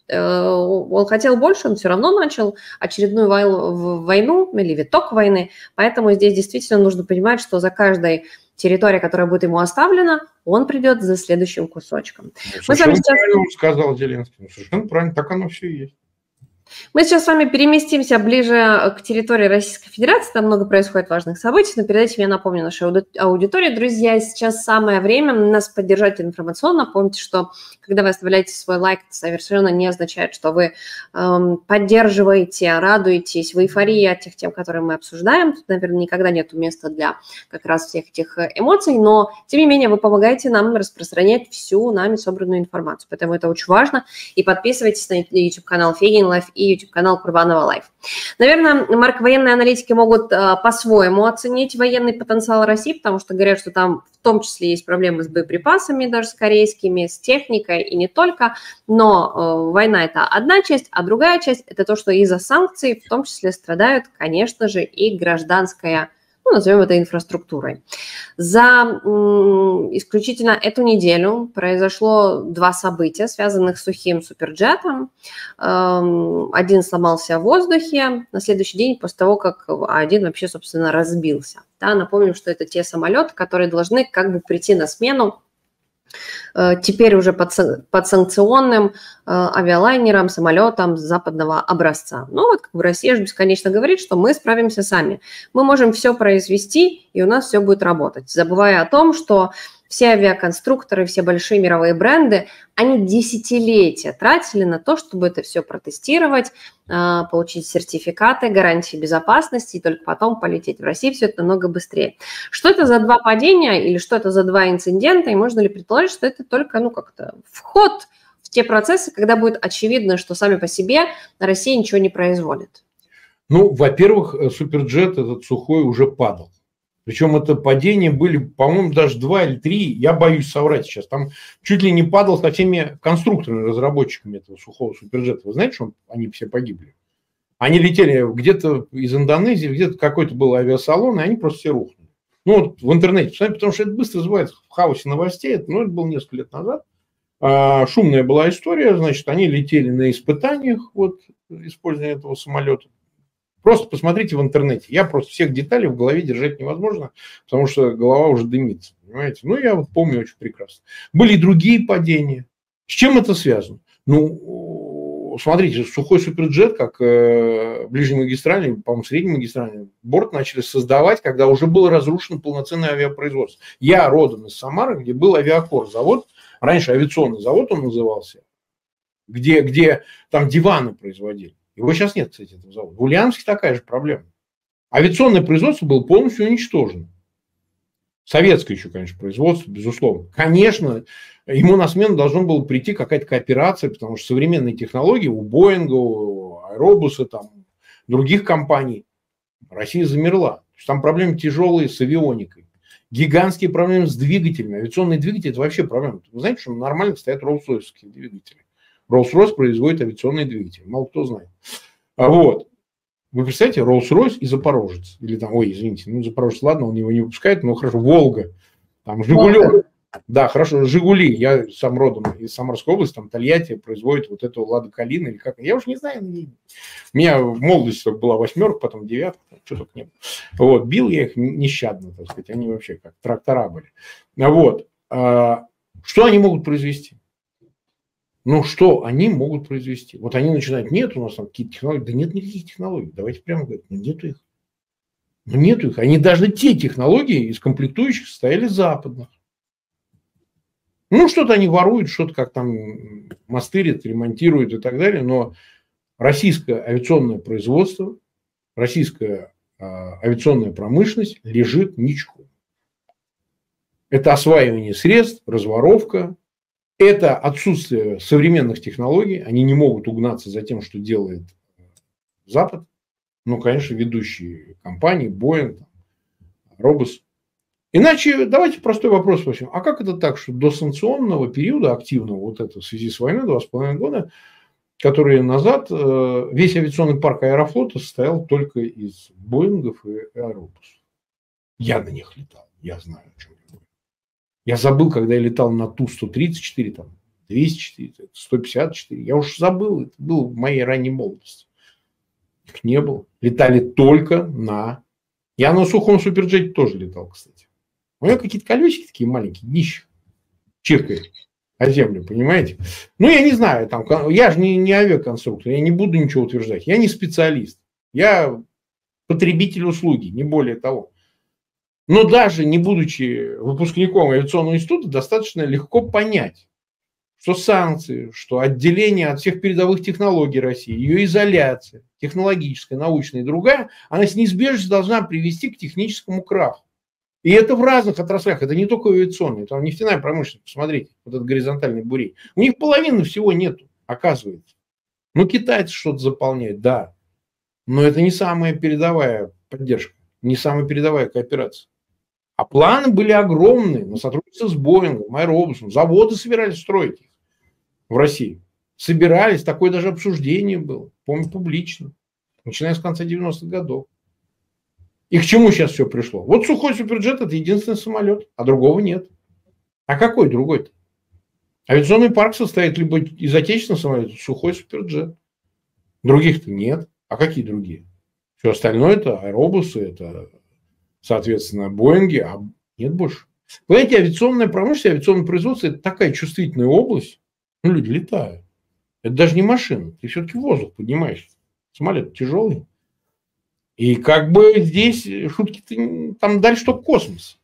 Он хотел больше, он все равно начал очередную войну или виток войны. Поэтому здесь действительно нужно понимать, что за каждой территорией, которая будет ему оставлена, он придет за следующим кусочком. Совершенно правильно сказал Зеленский. Совершенно правильно, так оно все и есть. Мы сейчас с вами переместимся ближе к территории Российской Федерации, там много происходит важных событий, но перед этим я напомню нашей аудитории. Друзья, сейчас самое время нас поддержать информационно. Помните, что когда вы оставляете свой лайк, это совершенно не означает, что вы поддерживаете, радуетесь в эйфории от тех тем, которые мы обсуждаем. Тут, наверное, никогда нет места для как раз всех этих эмоций, но, тем не менее, вы помогаете нам распространять всю нами собранную информацию, поэтому это очень важно. И подписывайтесь на YouTube-канал Фейгин Лайф и YouTube-канал Курбанова Лайф. Наверное, Марк, военные аналитики могут по-своему оценить военный потенциал России, потому что говорят, что там в том числе есть проблемы с боеприпасами, даже с корейскими, с техникой и не только. Но война – это одна часть, а другая часть – это то, что из-за санкций в том числе страдают, конечно же, и гражданская, назовем это инфраструктурой. За исключительно эту неделю произошло 2 события, связанных с сухим суперджетом. Один сломался в воздухе на следующий день после того, как один вообще, собственно, разбился. Да, напомним, что это те самолеты, которые должны как бы прийти на смену теперь уже под санкционным авиалайнером, самолетом западного образца. Россия же бесконечно говорит, что мы справимся сами. Мы можем все произвести, и у нас все будет работать, забывая о том, что все авиаконструкторы, все большие мировые бренды, они десятилетия тратили на то, чтобы это все протестировать, получить сертификаты, гарантии безопасности и только потом полететь. В России все это намного быстрее. Что это за 2 падения или что это за 2 инцидента? И можно ли предположить, что это только вход в те процессы, когда будет очевидно, что сами по себе Россия ничего не производит? Во-первых, суперджет этот сухой уже падал. Причем это падения были, по-моему, даже 2 или 3, я боюсь соврать сейчас. Там чуть ли не падал со всеми конструкторами, разработчиками этого сухого суперджета. Вы знаете, что они все погибли? Они летели где-то из Индонезии, где-то какой-то был авиасалон, и они просто все рухнули. В интернете, посмотрите, потому что это быстро называется в хаосе новостей. Это было несколько лет назад. Шумная была история, значит, они летели на испытаниях, использования этого самолета. Просто посмотрите в интернете. Я просто всех деталей в голове держать невозможно, потому что голова уже дымится, понимаете. Я помню очень прекрасно. Были и другие падения. С чем это связано? Смотрите, сухой суперджет, как ближнемагистральный, по-моему, среднемагистральный борт начали создавать, когда уже было разрушено полноценное авиапроизводство. Я родом из Самары, где был Авиакор, завод Раньше авиационный завод он назывался, где там диваны производили. Его сейчас нет, кстати, этого завода. В Ульяновске такая же проблема. Авиационное производство было полностью уничтожено. Советское еще, конечно, производство, безусловно. Конечно, ему на смену должна была прийти какая-то кооперация, потому что современные технологии у Боинга, у Аэробуса, там, других компаний, Россия замерла. Там проблемы тяжелые с авионикой. Гигантские проблемы с двигателями. Авиационные двигатели – это вообще проблема. Вы знаете, что нормально стоят Rolls-Royce двигатели. Rolls-Royce производит авиационные двигатели. Мало кто знает. А вот. Вы представляете, Rolls-Royce и Запорожец. Или там, ой, извините, ну Запорожец, ладно, он его не выпускает, но хорошо, Волга. Там Жигулев. Да, хорошо, Жигули. Я сам родом из Самарской области, там Тольятти производит вот эту Лада Калина или как. Я уж не знаю. У меня в молодости была 8, потом 9, что только не было. Вот, бил я их нещадно, так сказать. Они вообще как трактора были. Вот. Что они могут произвести? Ну, что они могут произвести? Вот они начинают, нет у нас там какие-то технологии. Да нет никаких технологий. Давайте прямо говорить, ну, нету их. Ну, нету их. Они даже те технологии из комплектующих состояли западных. Ну, что-то они воруют, что-то как там мастырят, ремонтируют и так далее. Но российское авиационное производство, российская авиационная промышленность лежит ничком. Это осваивание средств, разворовка. Это отсутствие современных технологий. Они не могут угнаться за тем, что делает Запад. Ну, конечно, ведущие компании, Boeing, Airbus. Иначе давайте простой вопрос спросим. А как это так, что до санкционного периода активного, вот это в связи с войной, 2,5 года, которые назад, весь авиационный парк Аэрофлота состоял только из Боингов и Airbus. Я на них летал. Я знаю, о чем я говорю. Я забыл, когда я летал на Ту-134, там, 204, 154. Я уж забыл. Это было в моей ранней молодости. Их не было. Летали только на... Я на сухом суперджете тоже летал, кстати. У меня какие-то колесики такие маленькие, днище. Чиркает о землю, понимаете? Ну, я не знаю. Там, я же не авиаконструктор. Я не буду ничего утверждать. Я не специалист. Я потребитель услуги, не более того. Но даже не будучи выпускником авиационного института, достаточно легко понять, что санкции, что отделение от всех передовых технологий России, ее изоляция, технологическая, научная и другая, она с неизбежностью должна привести к техническому краху. И это в разных отраслях, это не только авиационная, это нефтяная промышленность, посмотрите, вот этот горизонтальный бурей. У них половины всего нету, оказывается. Ну, китайцы что-то заполняют, да, но это не самая передовая поддержка, не самая передовая кооперация. А планы были огромные на сотрудничество с Боингом, Аэробусом. Заводы собирались строить их в России. Собирались, такое даже обсуждение было, помню, публично, начиная с конца 90-х годов. И к чему сейчас все пришло? Вот сухой суперджет – это единственный самолет, а другого нет. А какой другой-то? Авиационный парк состоит либо из отечественных самолетов, сухой суперджет. Других-то нет. А какие другие? Все остальное – это аэробусы, это... соответственно, Боинги, а нет больше. Понимаете, авиационная промышленность, авиационное производство – это такая чувствительная область. Ну, люди летают. Это даже не машина. Ты все-таки в воздух поднимаешь. Самолет тяжелый. И как бы здесь шутки-то там дальше только космос.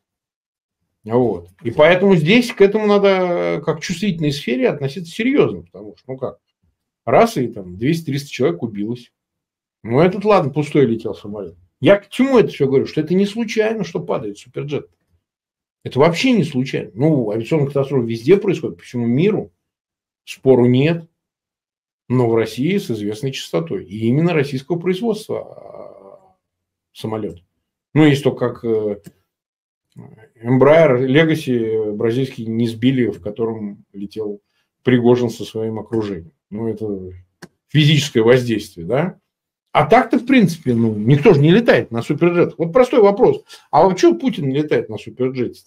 Вот. И поэтому здесь к этому надо, как к чувствительной сфере, относиться серьезно. Потому что, ну как, раз и там 200-300 человек убилось. Ну, этот, ладно, пустой летел самолет. Я к чему это все говорю? Что это не случайно, что падает суперджет. Это вообще не случайно. Ну, авиационные катастрофы везде происходят, по всему миру. Спору нет. Но в России с известной частотой. И именно российского производства самолет. Ну, есть только как Embraer Legacy бразильский не сбили, в котором летел Пригожин со своим окружением. Ну, это физическое воздействие, да? А так-то, в принципе, ну, никто же не летает на суперджетах. Вот простой вопрос. А вот что Путин не летает на суперджете?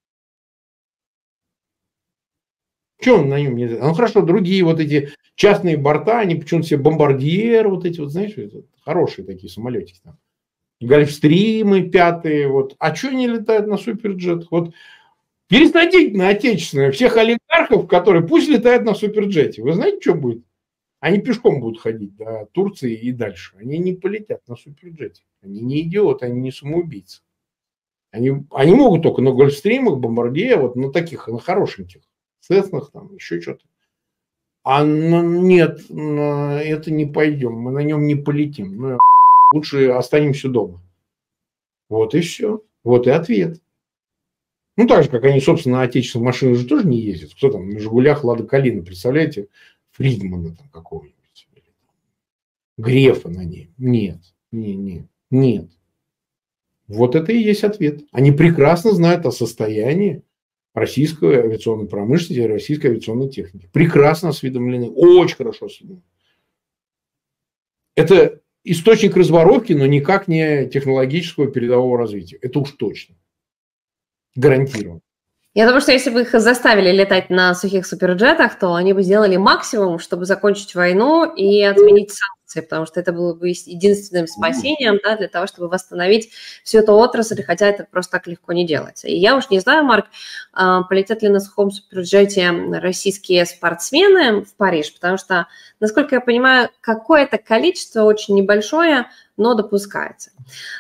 Чего он на нем не летает? Ну, хорошо, другие вот эти частные борта, они почему-то все бомбардьеры, вот эти вот, знаешь, хорошие такие самолетики там. Гольфстримы пятые, вот. А что они летают на суперджетах? Вот пересадить на отечественное всех олигархов, которые пусть летают на суперджете. Вы знаете, что будет? Они пешком будут ходить до Турции и дальше. Они не полетят на суперджете. Они не идиоты, они не самоубийцы. Они могут только на гольфстримах, бомбардье, вот на таких, на хорошеньких Цеснах, там еще что-то. А нет, это не пойдем, мы на нем не полетим. Ну, лучше останемся дома. Вот и все. Вот и ответ. Ну, так же, как они, собственно, на отечественных машинах же тоже не ездят. Кто там на «Жигулях» Лада Калина, представляете? Фридмана там какого-нибудь. Грефа на ней. Нет. Нет. Вот это и есть ответ. Они прекрасно знают о состоянии российской авиационной промышленности и российской авиационной техники. Прекрасно осведомлены. Очень хорошо осведомлены. Это источник разворовки, но никак не технологического передового развития. Это уж точно. Гарантированно. Я думаю, что если бы их заставили летать на сухих суперджетах, то они бы сделали максимум, чтобы закончить войну и отменить санкции, потому что это было бы единственным спасением, да, для того, чтобы восстановить всю эту отрасль, хотя это просто так легко не делается. И я уж не знаю, Марк, полетят ли на сухом суперджете российские спортсмены в Париж, потому что, насколько я понимаю, какое-то количество очень небольшое, но допускается.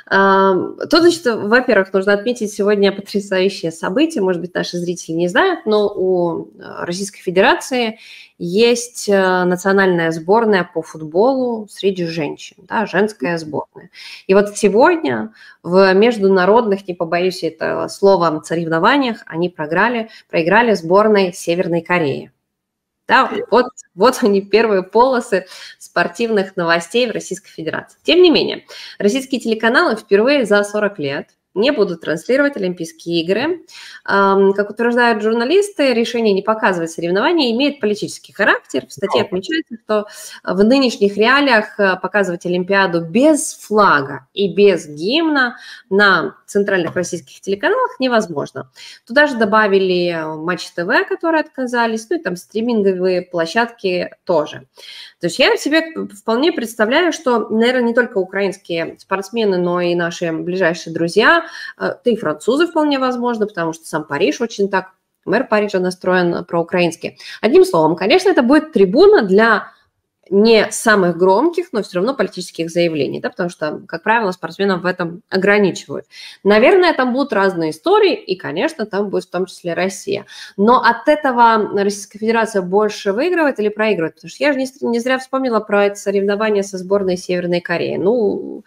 Тут, значит, во-первых, нужно отметить сегодня потрясающее событие, может быть, наши зрители не знают, но у Российской Федерации есть национальная сборная по футболу среди женщин, да, женская сборная. И вот сегодня в международных, не побоюсь этого слова, соревнованиях они проиграли сборной Северной Кореи. Да, вот они, первые полосы спортивных новостей в Российской Федерации. Тем не менее, российские телеканалы впервые за 40 лет не будут транслировать Олимпийские игры. Как утверждают журналисты, решение не показывать соревнования имеет политический характер. В статье отмечается, что в нынешних реалиях показывать Олимпиаду без флага и без гимна на центральных российских телеканалах невозможно. Туда же добавили Матч ТВ, которые отказались, ну и там стриминговые площадки тоже. То есть я себе вполне представляю, что, наверное, не только украинские спортсмены, но и наши ближайшие друзья, да и французы вполне возможно, потому что сам Париж очень так, мэр Парижа настроен проукраински. Одним словом, конечно, это будет трибуна для не самых громких, но все равно политических заявлений, да, потому что, как правило, спортсменов в этом ограничивают. Наверное, там будут разные истории, и, конечно, там будет в том числе Россия. Но от этого Российская Федерация больше выигрывает или проигрывает? Потому что я же не зря вспомнила про это соревнование со сборной Северной Кореи. Ну,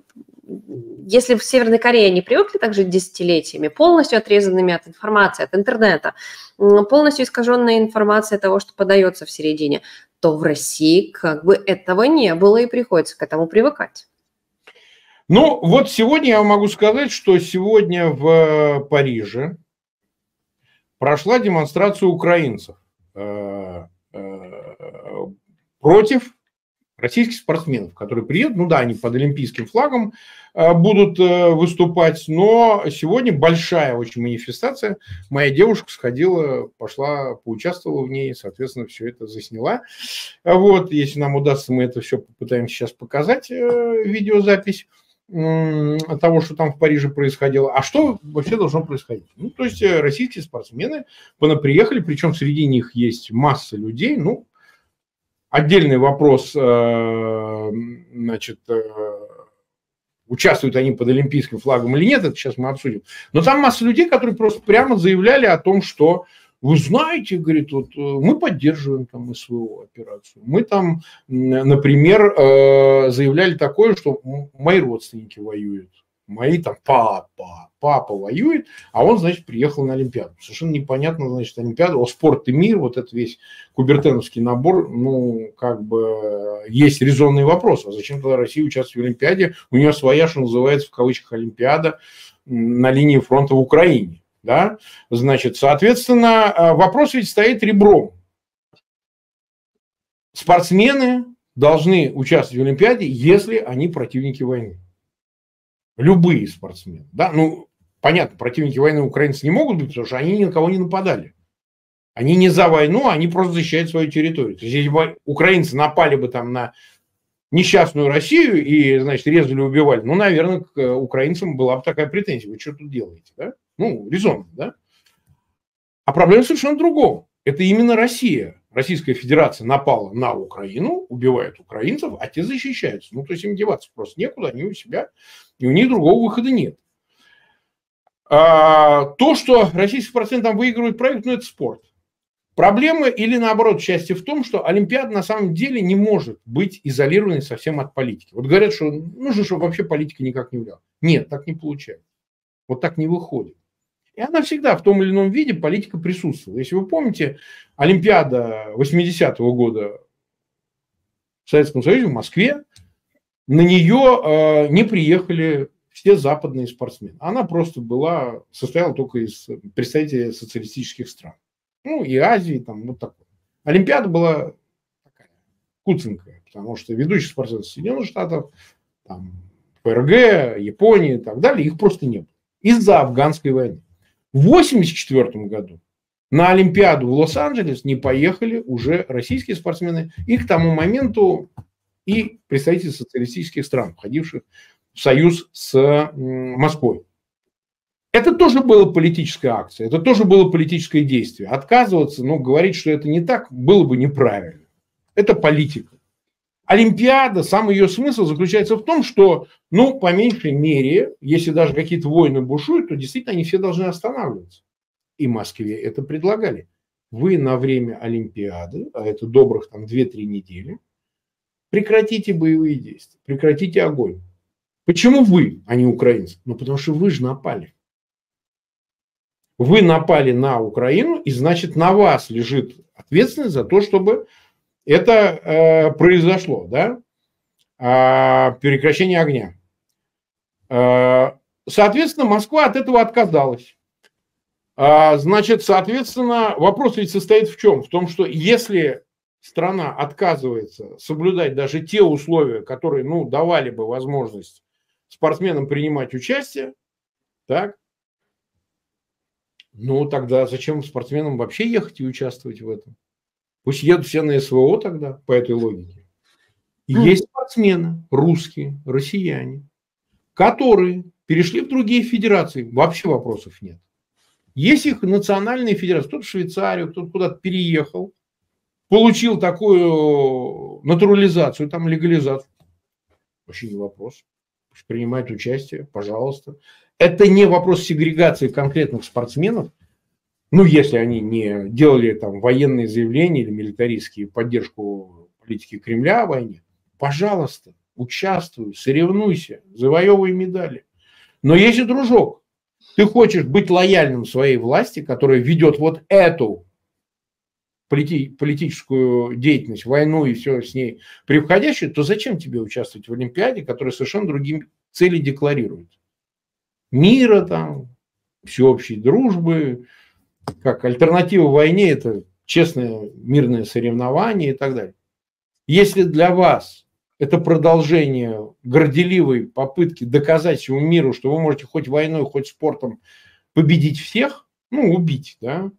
если в Северной Корее они привыкли также десятилетиями, полностью отрезанными от информации, от интернета, полностью искаженная информация того, что подается в середине, то в России как бы этого не было и приходится к этому привыкать. Ну, вот сегодня я могу сказать, что сегодня в Париже прошла демонстрация украинцев против российских спортсменов, которые приедут, ну да, они под олимпийским флагом будут выступать, но сегодня большая очень манифестация. Моя девушка сходила, пошла, поучаствовала в ней, соответственно, все это засняла. Вот, если нам удастся, мы это все попытаемся сейчас показать, видеозапись того, что там в Париже происходило. А что вообще должно происходить? Ну, то есть российские спортсмены приехали, причем среди них есть масса людей, ну, отдельный вопрос, значит, участвуют они под олимпийским флагом или нет, это сейчас мы обсудим. Но там масса людей, которые просто прямо заявляли о том, что вы знаете, говорит, вот мы поддерживаем там СВО операцию. Мы там, например, заявляли такое, что мои родственники воюют. Мои там папа воюет, а он, значит, приехал на Олимпиаду. Совершенно непонятно, значит, Олимпиада, спорт и мир, вот этот весь кубертеновский набор, ну, как бы есть резонный вопрос. А зачем тогда Россия участвует в Олимпиаде? У нее своя, что называется, в кавычках, Олимпиада на линии фронта в Украине. Да? Значит, соответственно, вопрос ведь стоит ребром. Спортсмены должны участвовать в Олимпиаде, если они противники войны. Любые спортсмены. Да? Ну, понятно, противники войны украинцы не могут быть, потому что они ни на кого не нападали. Они не за войну, они просто защищают свою территорию. То есть, если бы украинцы напали бы там на несчастную Россию и, значит, резали, убивали, ну, наверное, к украинцам была бы такая претензия. Вы что тут делаете? Да? Ну, резонно, да? А проблема совершенно в другом. Это именно Россия. Российская Федерация напала на Украину, убивает украинцев, а те защищаются. Ну, то есть им деваться просто некуда, они у себя, и у них другого выхода нет. То, что российский спортсмен там выигрывает проект, ну, это спорт. Проблема или наоборот счастье в том, что Олимпиада на самом деле не может быть изолированной совсем от политики. Вот говорят, что нужно, чтобы вообще политика никак не влияла. Нет, так не получается. Вот так не выходит. И она всегда в том или ином виде политика присутствовала. Если вы помните, Олимпиада 80-го года в Советском Союзе, в Москве, на нее не приехали все западные спортсмены. Она просто состояла только из представителей социалистических стран. Ну, и Азии, там, вот такой. Олимпиада была такая, куценькая, потому что ведущих спортсменов Соединенных Штатов, там, ФРГ, Японии и так далее, их просто не было. Из-за афганской войны. В 1984 году на Олимпиаду в Лос-Анджелес не поехали уже российские спортсмены, и к тому моменту и представители социалистических стран, входивших в союз с Москвой. Это тоже была политическая акция, это тоже было политическое действие. Отказываться, говорить, что это не так, было бы неправильно. Это политика. Олимпиада, сам ее смысл заключается в том, что, по меньшей мере, если даже какие-то войны бушуют, то действительно они все должны останавливаться. И Москве это предлагали. Вы на время Олимпиады, а это добрых 2-3 недели, прекратите боевые действия, прекратите огонь. Почему вы, а не украинцы? Потому что вы же напали. Вы напали на Украину, и значит на вас лежит ответственность за то, чтобы это произошло, да? Прекращение огня. Соответственно, Москва от этого отказалась. Значит, соответственно, вопрос ведь состоит в чем? В том, что если страна отказывается соблюдать даже те условия, которые, давали бы возможность спортсменам принимать участие, так, тогда зачем спортсменам вообще ехать и участвовать в этом? Пусть едут все на СВО тогда, по этой логике. И есть спортсмены, русские, россияне, которые перешли в другие федерации. Вообще вопросов нет. Есть их национальные федерации. Кто-то в Швейцарию, кто-то куда-то переехал, получил такую натурализацию, легализацию. Вообще не вопрос. Пусть принимает участие, пожалуйста. Это не вопрос сегрегации конкретных спортсменов. Если они не делали военные заявления или милитаристские в поддержку политики Кремля о войне, пожалуйста, участвуй, соревнуйся, завоевывай медали. Но если, дружок, ты хочешь быть лояльным своей власти, которая ведет вот эту политическую деятельность, войну и все с ней превходящее, то зачем тебе участвовать в Олимпиаде, которая совершенно другие цели декларирует? Мира, всеобщей дружбы, как альтернатива войне, это честное мирное соревнование и так далее. Если для вас это продолжение горделивой попытки доказать всему миру, что вы можете хоть войной, хоть спортом победить всех, убить, да,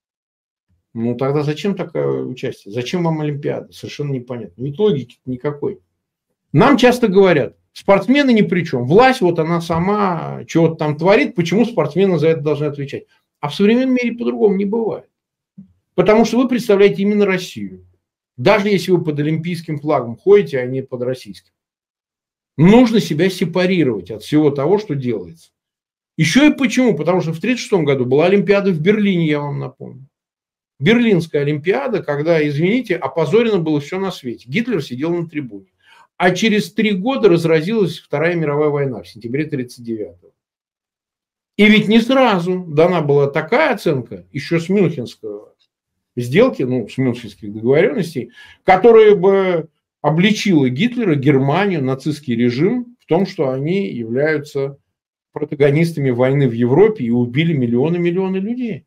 тогда зачем такое участие? Зачем вам Олимпиада? Совершенно непонятно. Ведь логики никакой. Нам часто говорят, спортсмены ни при чем. Власть, она сама чего-то там творит, почему спортсмены за это должны отвечать? А в современном мире по-другому не бывает. Потому что вы представляете именно Россию. Даже если вы под олимпийским флагом ходите, а не под российским. Нужно себя сепарировать от всего того, что делается. Еще и почему? Потому что в 1936 году была Олимпиада в Берлине, я вам напомню. Берлинская Олимпиада, когда, извините, опозорено было все на свете. Гитлер сидел на трибуне. А через 3 года разразилась Вторая мировая война в сентябре 1939-го. И ведь не сразу дана была такая оценка, еще с Мюнхенского сделки, с мюнхенских договоренностей, которая бы обличила Гитлера, Германию, нацистский режим в том, что они являются протагонистами войны в Европе и убили миллионы людей.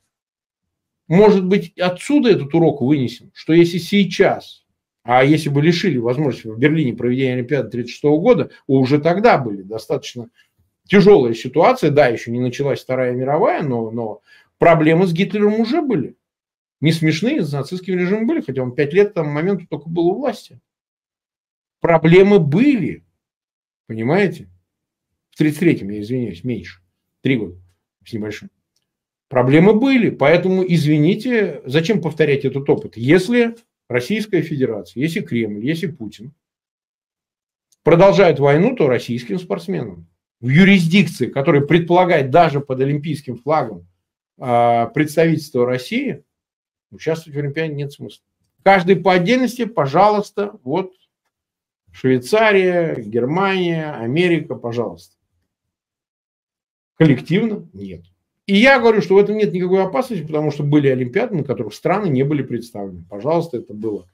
Может быть, отсюда этот урок вынесен, что если сейчас, а если бы лишили возможности в Берлине проведения Олимпиады 1936 года, уже тогда были достаточно тяжелая ситуация, да, еще не началась Вторая мировая, но проблемы с Гитлером уже были. Не смешные, с нацистским режимом были, хотя он 5 лет к тому моменту только был у власти. Проблемы были, понимаете? В 1933-м, я извиняюсь, меньше, 3 года с небольшим. Проблемы были, поэтому, извините, зачем повторять этот опыт? Если Российская Федерация, если Кремль, если Путин продолжают войну, то российским спортсменам в юрисдикции, которая предполагает даже под олимпийским флагом представительство России, Участвовать в Олимпиаде нет смысла. Каждый по отдельности, пожалуйста, вот Швейцария, Германия, Америка, пожалуйста. Коллективно нет. И я говорю, что в этом нет никакой опасности, потому что были Олимпиады, на которых страны не были представлены. Пожалуйста, это было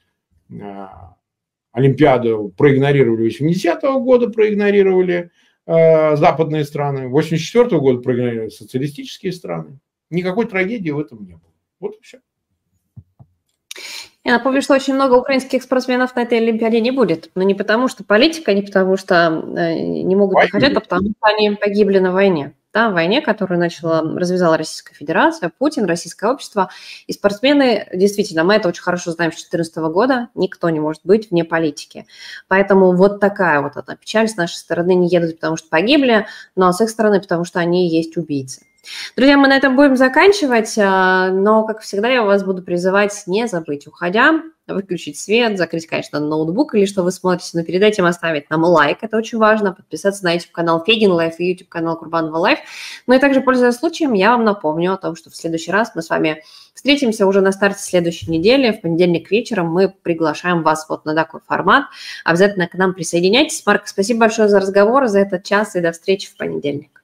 Олимпиаду проигнорировали 80-го года, проигнорировали западные страны, 84-го года проигнорировали социалистические страны. Никакой трагедии в этом не было. Вот и все. Я напомню, что очень много украинских спортсменов на этой Олимпиаде не будет. Но не потому, что политика, не потому, что не могут не хотят, а потому, что они погибли на войне. Да, в войне, которую развязала Российская Федерация, Путин, российское общество. И спортсмены, действительно, мы это очень хорошо знаем с 2014 года, никто не может быть вне политики. Поэтому вот такая вот эта печаль с нашей стороны, не едут, потому что погибли, но с их стороны, потому что они и есть убийцы. Друзья, мы на этом будем заканчивать, но, как всегда, я вас буду призывать не забыть, уходя, выключить свет, закрыть, конечно, ноутбук или что вы смотрите, но перед этим оставить нам лайк, это очень важно, подписаться на YouTube-канал Фейгин Лайф и YouTube-канал Курбанова Лайф. Ну и также, пользуясь случаем, я вам напомню о том, что в следующий раз мы с вами встретимся уже на старте следующей недели, в понедельник вечером мы приглашаем вас вот на такой формат, обязательно к нам присоединяйтесь. Марк, спасибо большое за разговор, за этот час и до встречи в понедельник.